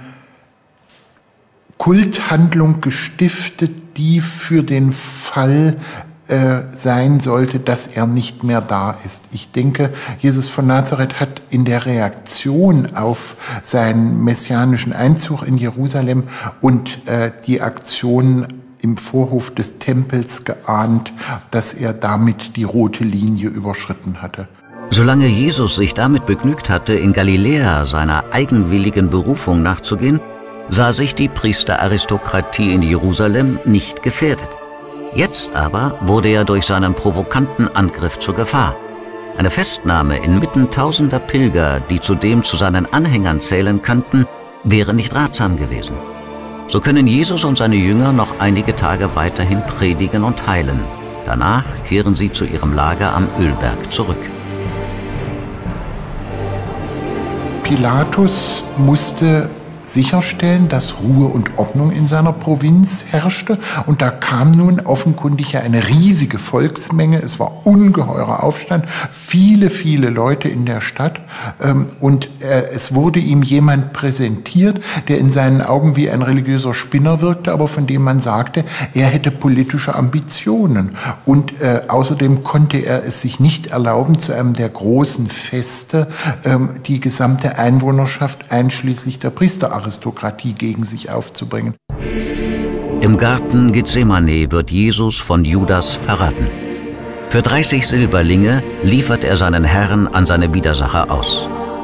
Kulthandlung gestiftet, die für den Fall äh, sein sollte, dass er nicht mehr da ist. Ich denke, Jesus von Nazareth hat in der Reaktion auf seinen messianischen Einzug in Jerusalem und äh, die Aktion im Vorhof des Tempels geahnt, dass er damit die rote Linie überschritten hatte. Solange Jesus sich damit begnügt hatte, in Galiläa seiner eigenwilligen Berufung nachzugehen, sah sich die Priesteraristokratie in Jerusalem nicht gefährdet. Jetzt aber wurde er durch seinen provokanten Angriff zur Gefahr. Eine Festnahme inmitten tausender Pilger, die zudem zu seinen Anhängern zählen könnten, wäre nicht ratsam gewesen. So können Jesus und seine Jünger noch einige Tage weiterhin predigen und heilen. Danach kehren sie zu ihrem Lager am Ölberg zurück. Pilatus musste sicherstellen, dass Ruhe und Ordnung in seiner Provinz herrschte. Und da kam nun offenkundig ja eine riesige Volksmenge. Es war ungeheurer Aufstand, viele, viele Leute in der Stadt. Und es wurde ihm jemand präsentiert, der in seinen Augen wie ein religiöser Spinner wirkte, aber von dem man sagte, er hätte politische Ambitionen. Und außerdem konnte er es sich nicht erlauben, zu einem der großen Feste die gesamte Einwohnerschaft einschließlich der Priester Aristokratie gegen sich aufzubringen. Im Garten Gethsemane wird Jesus von Judas verraten. Für dreißig Silberlinge liefert er seinen Herrn an seine Widersacher aus.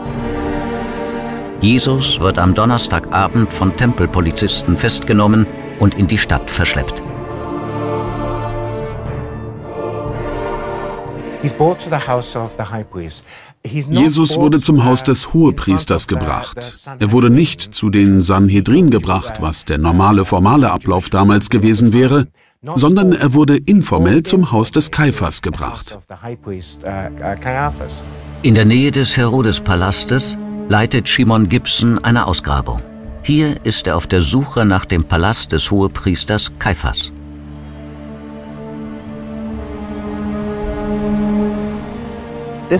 Jesus wird am Donnerstagabend von Tempelpolizisten festgenommen und in die Stadt verschleppt. Jesus wurde zum Haus des Hohepriesters gebracht. Er wurde nicht zu den Sanhedrin gebracht, was der normale formale Ablauf damals gewesen wäre, sondern er wurde informell zum Haus des Kaiphas gebracht. In der Nähe des Herodespalastes leitet Shimon Gibson eine Ausgrabung. Hier ist er auf der Suche nach dem Palast des Hohepriesters Kaiphas. Das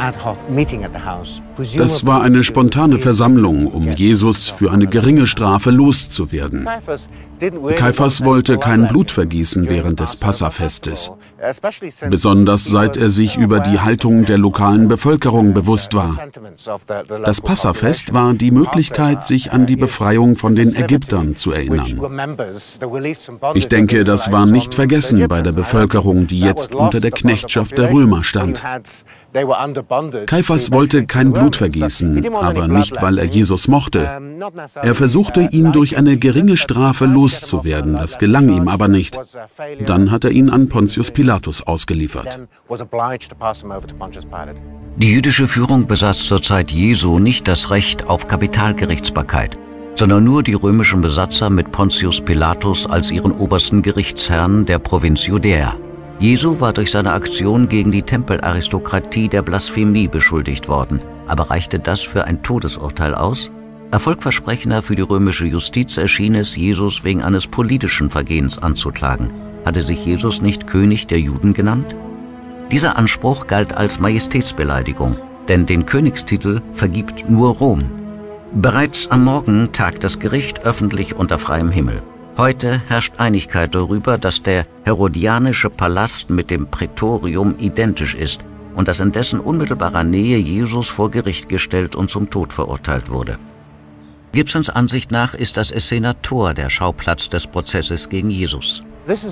war eine spontane Versammlung, um Jesus für eine geringe Strafe loszuwerden. Kaiphas wollte kein Blut vergießen während des Passafestes, besonders seit er sich über die Haltung der lokalen Bevölkerung bewusst war. Das Passafest war die Möglichkeit, sich an die Befreiung von den Ägyptern zu erinnern. Ich denke, das war nicht vergessen bei der Bevölkerung, die jetzt unter der Knechtschaft der Römer stand. Kaiphas wollte kein Blut vergießen, aber nicht, weil er Jesus mochte. Er versuchte, ihn durch eine geringe Strafe loszuwerden, das gelang ihm aber nicht. Dann hat er ihn an Pontius Pilatus ausgeliefert. Die jüdische Führung besaß zur Zeit Jesu nicht das Recht auf Kapitalgerichtsbarkeit, sondern nur die römischen Besatzer mit Pontius Pilatus als ihren obersten Gerichtsherrn der Provinz Judäa. Jesu war durch seine Aktion gegen die Tempelaristokratie der Blasphemie beschuldigt worden. Aber reichte das für ein Todesurteil aus? Erfolgversprechender für die römische Justiz erschien es, Jesus wegen eines politischen Vergehens anzuklagen. Hatte sich Jesus nicht König der Juden genannt? Dieser Anspruch galt als Majestätsbeleidigung, denn den Königstitel vergibt nur Rom. Bereits am Morgen tagt das Gericht öffentlich unter freiem Himmel. Heute herrscht Einigkeit darüber, dass der herodianische Palast mit dem Prätorium identisch ist und dass in dessen unmittelbarer Nähe Jesus vor Gericht gestellt und zum Tod verurteilt wurde. Gibsons Ansicht nach ist das Essener Tor der Schauplatz des Prozesses gegen Jesus.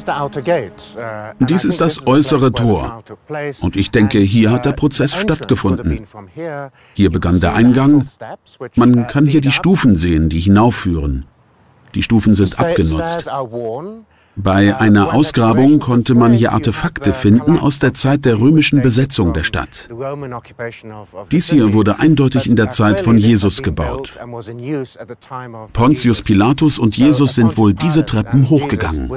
Dies ist das äußere Tor. Und ich denke, hier hat der Prozess stattgefunden. Hier begann der Eingang. Man kann hier die Stufen sehen, die hinaufführen. Die Stufen sind abgenutzt. Bei einer Ausgrabung konnte man hier Artefakte finden aus der Zeit der römischen Besetzung der Stadt. Dies hier wurde eindeutig in der Zeit von Jesus gebaut. Pontius Pilatus und Jesus sind wohl diese Treppen hochgegangen.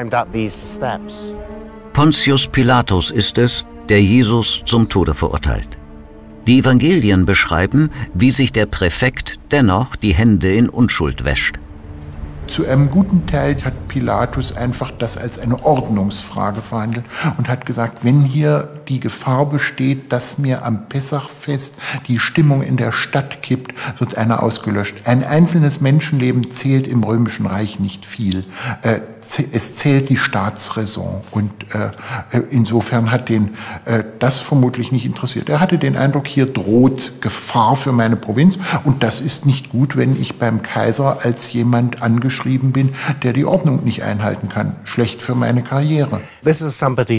Pontius Pilatus ist es, der Jesus zum Tode verurteilt. Die Evangelien beschreiben, wie sich der Präfekt dennoch die Hände in Unschuld wäscht. Zu einem guten Teil hat Pilatus einfach das als eine Ordnungsfrage verhandelt und hat gesagt, wenn hier die Gefahr besteht, dass mir am Pessachfest die Stimmung in der Stadt kippt, wird einer ausgelöscht. Ein einzelnes Menschenleben zählt im Römischen Reich nicht viel. Es zählt die Staatsräson und insofern hat den das vermutlich nicht interessiert. Er hatte den Eindruck, hier droht Gefahr für meine Provinz und das ist nicht gut, wenn ich beim Kaiser als jemand angeschrieben bin, der die Ordnung nicht einhalten kann. Schlecht für meine Karriere. Das ist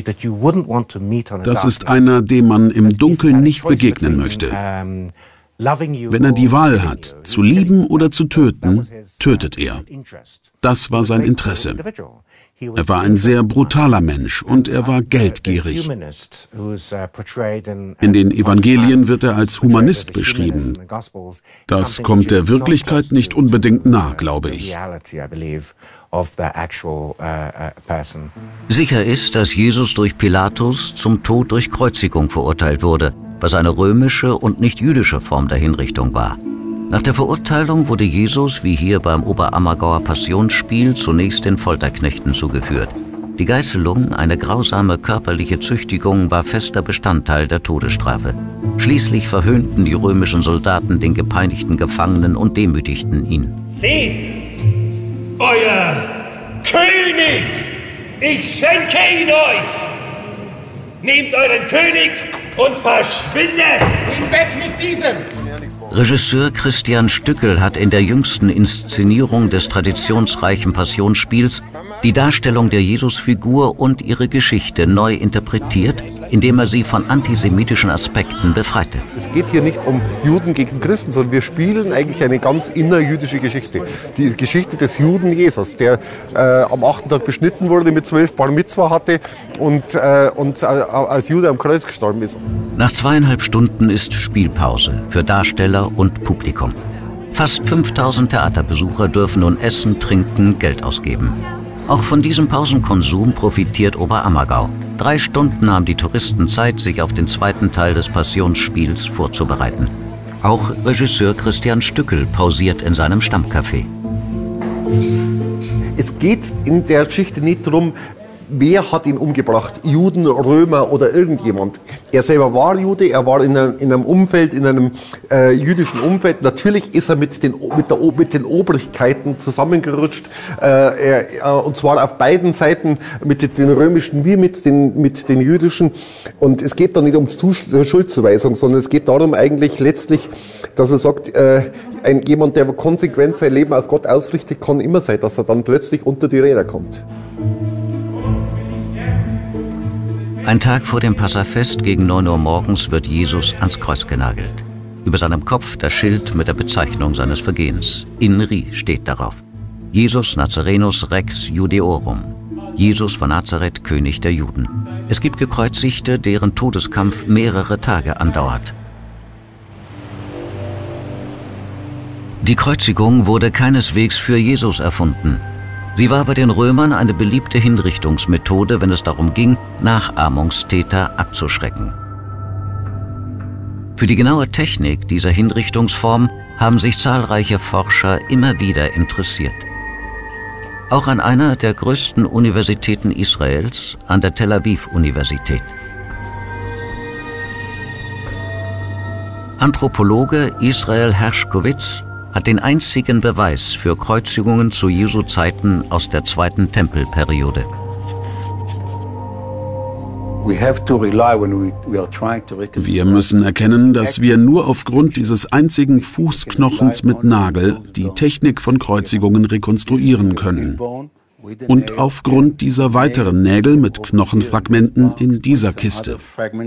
einer, dem man im Dunkeln nicht begegnen möchte. Wenn er die Wahl hat, zu lieben oder zu töten, tötet er. Das war sein Interesse. Er war ein sehr brutaler Mensch und er war geldgierig. In den Evangelien wird er als Humanist beschrieben. Das kommt der Wirklichkeit nicht unbedingt nah, glaube ich. Sicher ist, dass Jesus durch Pilatus zum Tod durch Kreuzigung verurteilt wurde, was eine römische und nicht jüdische Form der Hinrichtung war. Nach der Verurteilung wurde Jesus, wie hier beim Oberammergauer Passionsspiel, zunächst den Folterknechten zugeführt. Die Geißelung, eine grausame körperliche Züchtigung, war fester Bestandteil der Todesstrafe. Schließlich verhöhnten die römischen Soldaten den gepeinigten Gefangenen und demütigten ihn. Seht, euer König! Ich schenke ihn euch! Nehmt euren König und verschwindet! Hinweg mit diesem! Regisseur Christian Stückel hat in der jüngsten Inszenierung des traditionsreichen Passionsspiels die Darstellung der Jesusfigur und ihre Geschichte neu interpretiert, indem er sie von antisemitischen Aspekten befreite. Es geht hier nicht um Juden gegen Christen, sondern wir spielen eigentlich eine ganz innerjüdische Geschichte. Die Geschichte des Juden Jesus, der äh, am achten Tag beschnitten wurde, mit zwölf Bar Mitzvah hatte und, äh, und äh, als Jude am Kreuz gestorben ist. Nach zweieinhalb Stunden ist Spielpause für Darsteller und Publikum. Fast fünftausend Theaterbesucher dürfen nun essen, trinken, Geld ausgeben. Auch von diesem Pausenkonsum profitiert Oberammergau. Drei Stunden haben die Touristen Zeit, sich auf den zweiten Teil des Passionsspiels vorzubereiten. Auch Regisseur Christian Stückel pausiert in seinem Stammcafé. Es geht in der Geschichte nicht darum, wer hat ihn umgebracht, Juden, Römer oder irgendjemand. Er selber war Jude, er war in einem, in einem Umfeld, in einem äh, jüdischen Umfeld. Natürlich ist er mit den, mit der, mit den Obrigkeiten zusammengerutscht, äh, er, und zwar auf beiden Seiten, mit den römischen wie mit den, mit den jüdischen. Und es geht da nicht um Schuldzuweisung, sondern es geht darum eigentlich letztlich, dass man sagt, äh, ein, jemand, der konsequent sein Leben auf Gott ausrichtet, kann immer sein, dass er dann plötzlich unter die Räder kommt. Ein Tag vor dem Passafest gegen neun Uhr morgens wird Jesus ans Kreuz genagelt. Über seinem Kopf das Schild mit der Bezeichnung seines Vergehens. Inri steht darauf. Jesus Nazarenus Rex Judeorum. Jesus von Nazareth, König der Juden. Es gibt Gekreuzigte, deren Todeskampf mehrere Tage andauert. Die Kreuzigung wurde keineswegs für Jesus erfunden. Sie war bei den Römern eine beliebte Hinrichtungsmethode, wenn es darum ging, Nachahmungstäter abzuschrecken. Für die genaue Technik dieser Hinrichtungsform haben sich zahlreiche Forscher immer wieder interessiert. Auch an einer der größten Universitäten Israels, an der Tel Aviv-Universität. Anthropologe Israel Hershkowitz hat den einzigen Beweis für Kreuzigungen zu Jesu Zeiten aus der zweiten Tempelperiode. Wir müssen erkennen, dass wir nur aufgrund dieses einzigen Fußknochens mit Nagel die Technik von Kreuzigungen rekonstruieren können. Und aufgrund dieser weiteren Nägel mit Knochenfragmenten in dieser Kiste.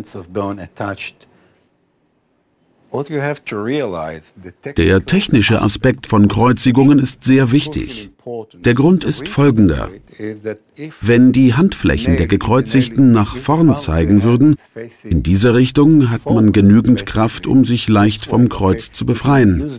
Der technische Aspekt von Kreuzigungen ist sehr wichtig. Der Grund ist folgender. Wenn die Handflächen der Gekreuzigten nach vorn zeigen würden, in dieser Richtung hat man genügend Kraft, um sich leicht vom Kreuz zu befreien.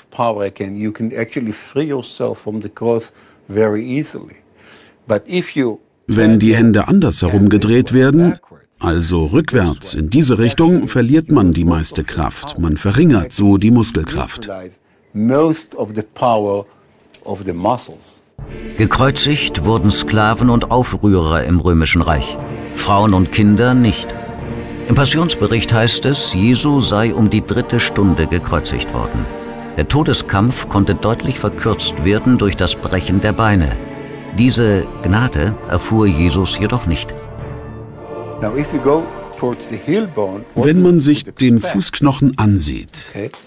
Wenn die Hände andersherum gedreht werden, also rückwärts in diese Richtung, verliert man die meiste Kraft. Man verringert so die Muskelkraft. Gekreuzigt wurden Sklaven und Aufrührer im Römischen Reich, Frauen und Kinder nicht. Im Passionsbericht heißt es, Jesu sei um die dritte Stunde gekreuzigt worden. Der Todeskampf konnte deutlich verkürzt werden durch das Brechen der Beine. Diese Gnade erfuhr Jesus jedoch nicht. Wenn man sich den Fußknochen ansieht,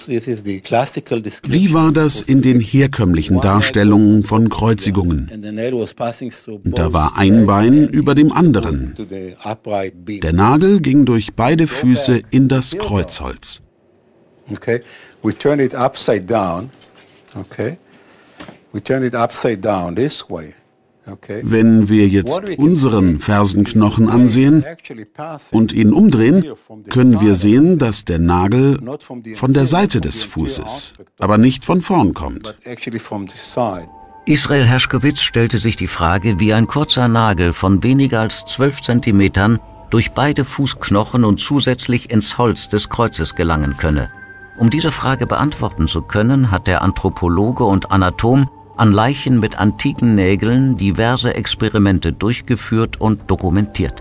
wie war das in den herkömmlichen Darstellungen von Kreuzigungen? Da war ein Bein über dem anderen. Der Nagel ging durch beide Füße in das Kreuzholz. Okay, we turn it upside down. Okay, we turn it upside down this way. Wenn wir jetzt unseren Fersenknochen ansehen und ihn umdrehen, können wir sehen, dass der Nagel von der Seite des Fußes, aber nicht von vorn kommt. Israel Hershkowitz stellte sich die Frage, wie ein kurzer Nagel von weniger als zwölf Zentimetern durch beide Fußknochen und zusätzlich ins Holz des Kreuzes gelangen könne. Um diese Frage beantworten zu können, hat der Anthropologe und Anatom an Leichen mit antiken Nägeln diverse Experimente durchgeführt und dokumentiert.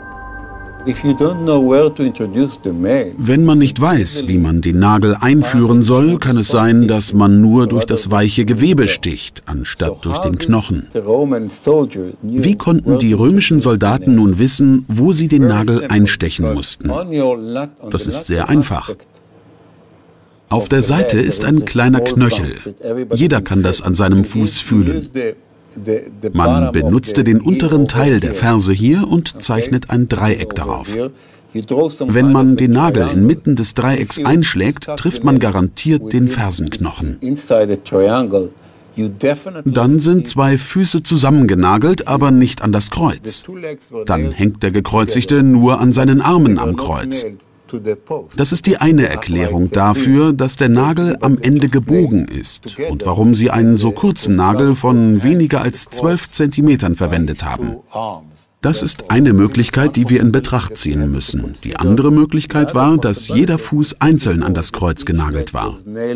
Wenn man nicht weiß, wie man den Nagel einführen soll, kann es sein, dass man nur durch das weiche Gewebe sticht, anstatt durch den Knochen. Wie konnten die römischen Soldaten nun wissen, wo sie den Nagel einstechen mussten? Das ist sehr einfach. Auf der Seite ist ein kleiner Knöchel. Jeder kann das an seinem Fuß fühlen. Man benutzte den unteren Teil der Ferse hier und zeichnet ein Dreieck darauf. Wenn man den Nagel inmitten des Dreiecks einschlägt, trifft man garantiert den Fersenknochen. Dann sind zwei Füße zusammengenagelt, aber nicht an das Kreuz. Dann hängt der Gekreuzigte nur an seinen Armen am Kreuz. Das ist die eine Erklärung dafür, dass der Nagel am Ende gebogen ist und warum sie einen so kurzen Nagel von weniger als zwölf Zentimetern verwendet haben. Das ist eine Möglichkeit, die wir in Betracht ziehen müssen. Die andere Möglichkeit war, dass jeder Fuß einzeln an das Kreuz genagelt war.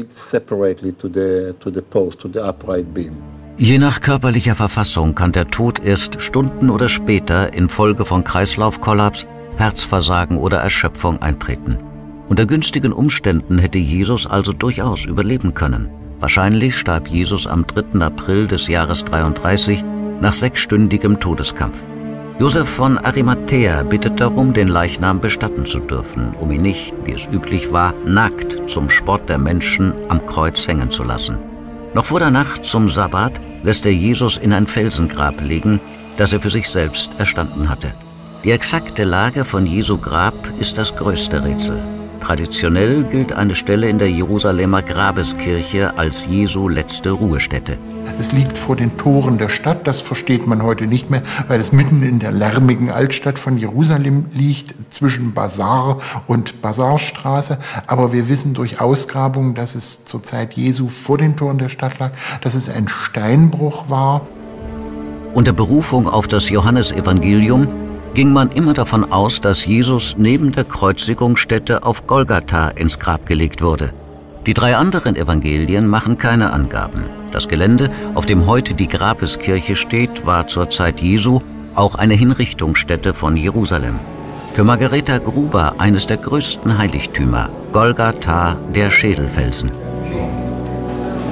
Je nach körperlicher Verfassung kann der Tod erst Stunden oder später infolge von Kreislaufkollaps, Herzversagen oder Erschöpfung eintreten. Unter günstigen Umständen hätte Jesus also durchaus überleben können. Wahrscheinlich starb Jesus am dritten April des Jahres dreiunddreißig nach sechsstündigem Todeskampf. Josef von Arimathäa bittet darum, den Leichnam bestatten zu dürfen, um ihn nicht, wie es üblich war, nackt zum Spott der Menschen am Kreuz hängen zu lassen. Noch vor der Nacht zum Sabbat lässt er Jesus in ein Felsengrab legen, das er für sich selbst erstanden hatte. Die exakte Lage von Jesu Grab ist das größte Rätsel. Traditionell gilt eine Stelle in der Jerusalemer Grabeskirche als Jesu letzte Ruhestätte. Es liegt vor den Toren der Stadt, das versteht man heute nicht mehr, weil es mitten in der lärmigen Altstadt von Jerusalem liegt, zwischen Basar und Basarstraße. Aber wir wissen durch Ausgrabungen, dass es zur Zeit Jesu vor den Toren der Stadt lag, dass es ein Steinbruch war. Unter Berufung auf das Johannesevangelium ging man immer davon aus, dass Jesus neben der Kreuzigungsstätte auf Golgatha ins Grab gelegt wurde. Die drei anderen Evangelien machen keine Angaben. Das Gelände, auf dem heute die Grabeskirche steht, war zur Zeit Jesu auch eine Hinrichtungsstätte von Jerusalem. Für Margareta Gruber eines der größten Heiligtümer, Golgatha, der Schädelfelsen.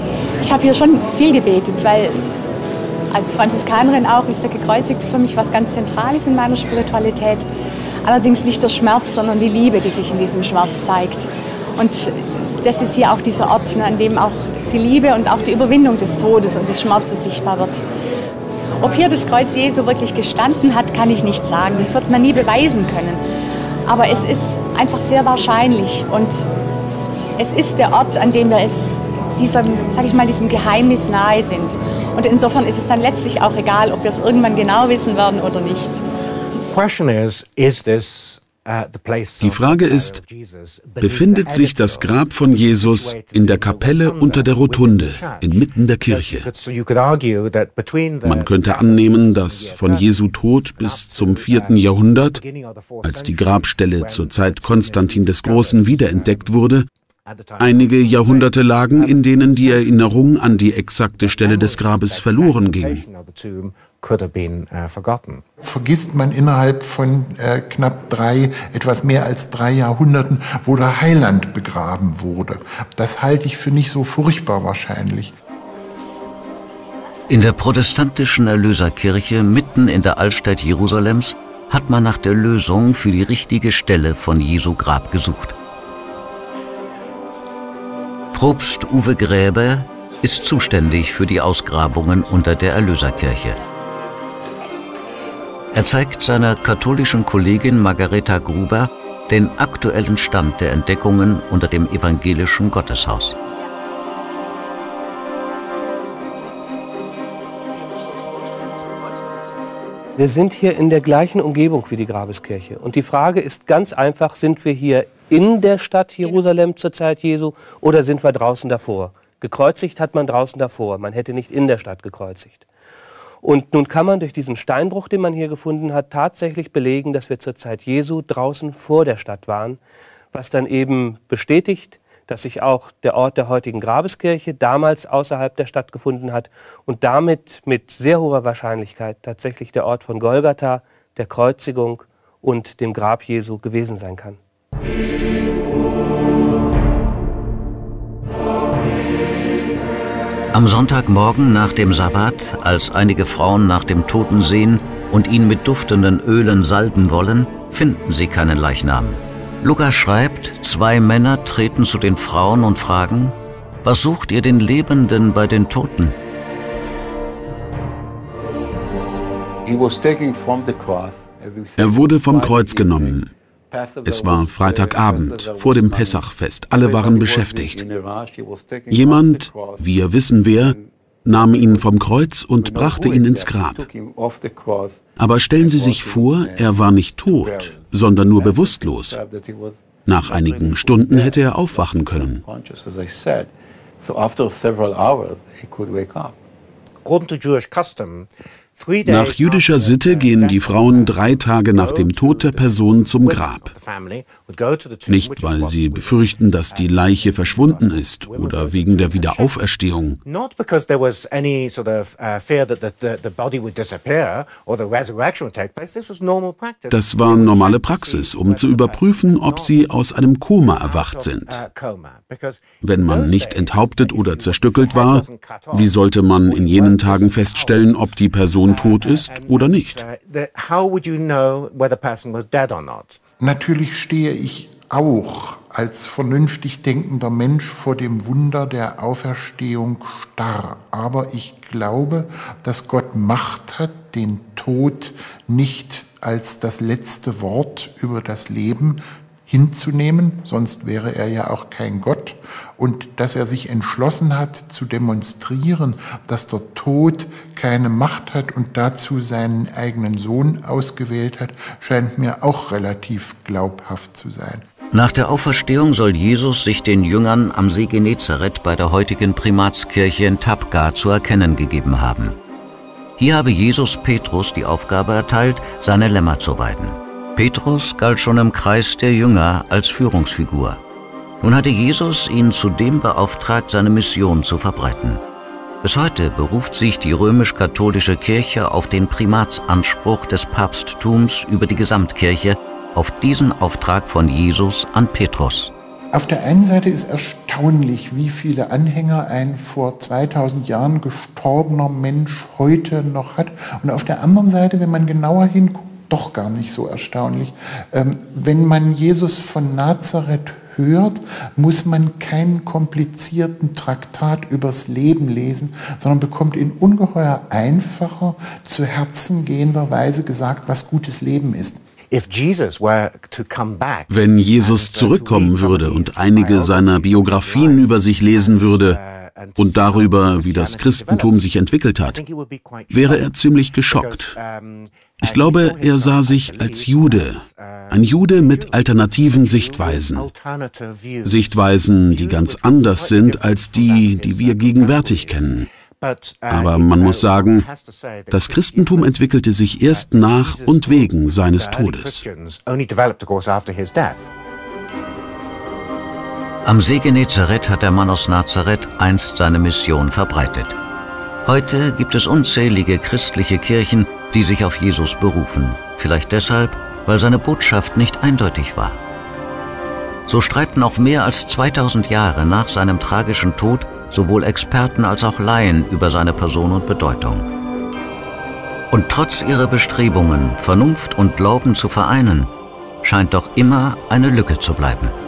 Ich habe hier schon viel gebetet, weil als Franziskanerin auch ist der Gekreuzigte für mich was ganz Zentrales in meiner Spiritualität. Allerdings nicht der Schmerz, sondern die Liebe, die sich in diesem Schmerz zeigt. Und das ist hier auch dieser Ort, ne, an dem auch die Liebe und auch die Überwindung des Todes und des Schmerzes sichtbar wird. Ob hier das Kreuz Jesu wirklich gestanden hat, kann ich nicht sagen. Das wird man nie beweisen können. Aber es ist einfach sehr wahrscheinlich. Und es ist der Ort, an dem wir es diesem, sag ich mal, diesem Geheimnis nahe sind. Und insofern ist es dann letztlich auch egal, ob wir es irgendwann genau wissen werden oder nicht. Die Frage ist, befindet sich das Grab von Jesus in der Kapelle unter der Rotunde, inmitten der Kirche? Man könnte annehmen, dass von Jesu Tod bis zum vierten Jahrhundert, als die Grabstelle zur Zeit Konstantin des Großen wiederentdeckt wurde, einige Jahrhunderte lagen, in denen die Erinnerung an die exakte Stelle des Grabes verloren ging. Vergisst man innerhalb von äh, knapp drei, etwas mehr als drei Jahrhunderten, wo der Heiland begraben wurde. Das halte ich für nicht so furchtbar wahrscheinlich. In der protestantischen Erlöserkirche mitten in der Altstadt Jerusalems hat man nach der Lösung für die richtige Stelle von Jesu Grab gesucht. Propst Uwe Gräber ist zuständig für die Ausgrabungen unter der Erlöserkirche. Er zeigt seiner katholischen Kollegin Margareta Gruber den aktuellen Stand der Entdeckungen unter dem evangelischen Gotteshaus. Wir sind hier in der gleichen Umgebung wie die Grabeskirche. Und die Frage ist ganz einfach, sind wir hier in der Stadt Jerusalem zur Zeit Jesu oder sind wir draußen davor? Gekreuzigt hat man draußen davor, man hätte nicht in der Stadt gekreuzigt. Und nun kann man durch diesen Steinbruch, den man hier gefunden hat, tatsächlich belegen, dass wir zur Zeit Jesu draußen vor der Stadt waren, was dann eben bestätigt, dass sich auch der Ort der heutigen Grabeskirche damals außerhalb der Stadt gefunden hat und damit mit sehr hoher Wahrscheinlichkeit tatsächlich der Ort von Golgatha, der Kreuzigung und dem Grab Jesu gewesen sein kann. Am Sonntagmorgen nach dem Sabbat, als einige Frauen nach dem Toten sehen und ihn mit duftenden Ölen salben wollen, finden sie keinen Leichnam. Lukas schreibt, zwei Männer treten zu den Frauen und fragen, was sucht ihr den Lebenden bei den Toten? Er wurde vom Kreuz genommen. Es war Freitagabend, vor dem Pessachfest. Alle waren beschäftigt. Jemand, wir wissen wer, nahm ihn vom Kreuz und brachte ihn ins Grab. Aber stellen Sie sich vor, er war nicht tot, sondern nur bewusstlos. Nach einigen Stunden hätte er aufwachen können. Nach jüdischer Sitte gehen die Frauen drei Tage nach dem Tod der Person zum Grab. Nicht, weil sie befürchten, dass die Leiche verschwunden ist oder wegen der Wiederauferstehung. Das war normale Praxis, um zu überprüfen, ob sie aus einem Koma erwacht sind. Wenn man nicht enthauptet oder zerstückelt war, wie sollte man in jenen Tagen feststellen, ob die Person tot ist oder nicht? Natürlich stehe ich auch als vernünftig denkender Mensch vor dem Wunder der Auferstehung starr. Aber ich glaube, dass Gott Macht hat, den Tod nicht als das letzte Wort über das Leben hinzunehmen, sonst wäre er ja auch kein Gott, und dass er sich entschlossen hat zu demonstrieren, dass der Tod keine Macht hat und dazu seinen eigenen Sohn ausgewählt hat, scheint mir auch relativ glaubhaft zu sein. Nach der Auferstehung soll Jesus sich den Jüngern am See Genezareth bei der heutigen Primatskirche in Tabgha zu erkennen gegeben haben. Hier habe Jesus Petrus die Aufgabe erteilt, seine Lämmer zu weiden. Petrus galt schon im Kreis der Jünger als Führungsfigur. Nun hatte Jesus ihn zudem beauftragt, seine Mission zu verbreiten. Bis heute beruft sich die römisch-katholische Kirche auf den Primatsanspruch des Papsttums über die Gesamtkirche, auf diesen Auftrag von Jesus an Petrus. Auf der einen Seite ist erstaunlich, wie viele Anhänger ein vor zweitausend Jahren gestorbener Mensch heute noch hat. Und auf der anderen Seite, wenn man genauer hinguckt, doch gar nicht so erstaunlich. Ähm, wenn man Jesus von Nazareth hört, muss man keinen komplizierten Traktat übers Leben lesen, sondern bekommt in ungeheuer einfacher, zu Herzen gehender Weise gesagt, was gutes Leben ist. Wenn Jesus zurückkommen würde und einige seiner Biografien über sich lesen würde und darüber, wie das Christentum sich entwickelt hat, wäre er ziemlich geschockt. Ich glaube, er sah sich als Jude, ein Jude mit alternativen Sichtweisen. Sichtweisen, die ganz anders sind als die, die wir gegenwärtig kennen. Aber man muss sagen, das Christentum entwickelte sich erst nach und wegen seines Todes. Am See Genezareth hat der Mann aus Nazareth einst seine Mission verbreitet. Heute gibt es unzählige christliche Kirchen, die sich auf Jesus berufen. Vielleicht deshalb, weil seine Botschaft nicht eindeutig war. So streiten auch mehr als zweitausend Jahre nach seinem tragischen Tod sowohl Experten als auch Laien über seine Person und Bedeutung. Und trotz ihrer Bestrebungen, Vernunft und Glauben zu vereinen, scheint doch immer eine Lücke zu bleiben.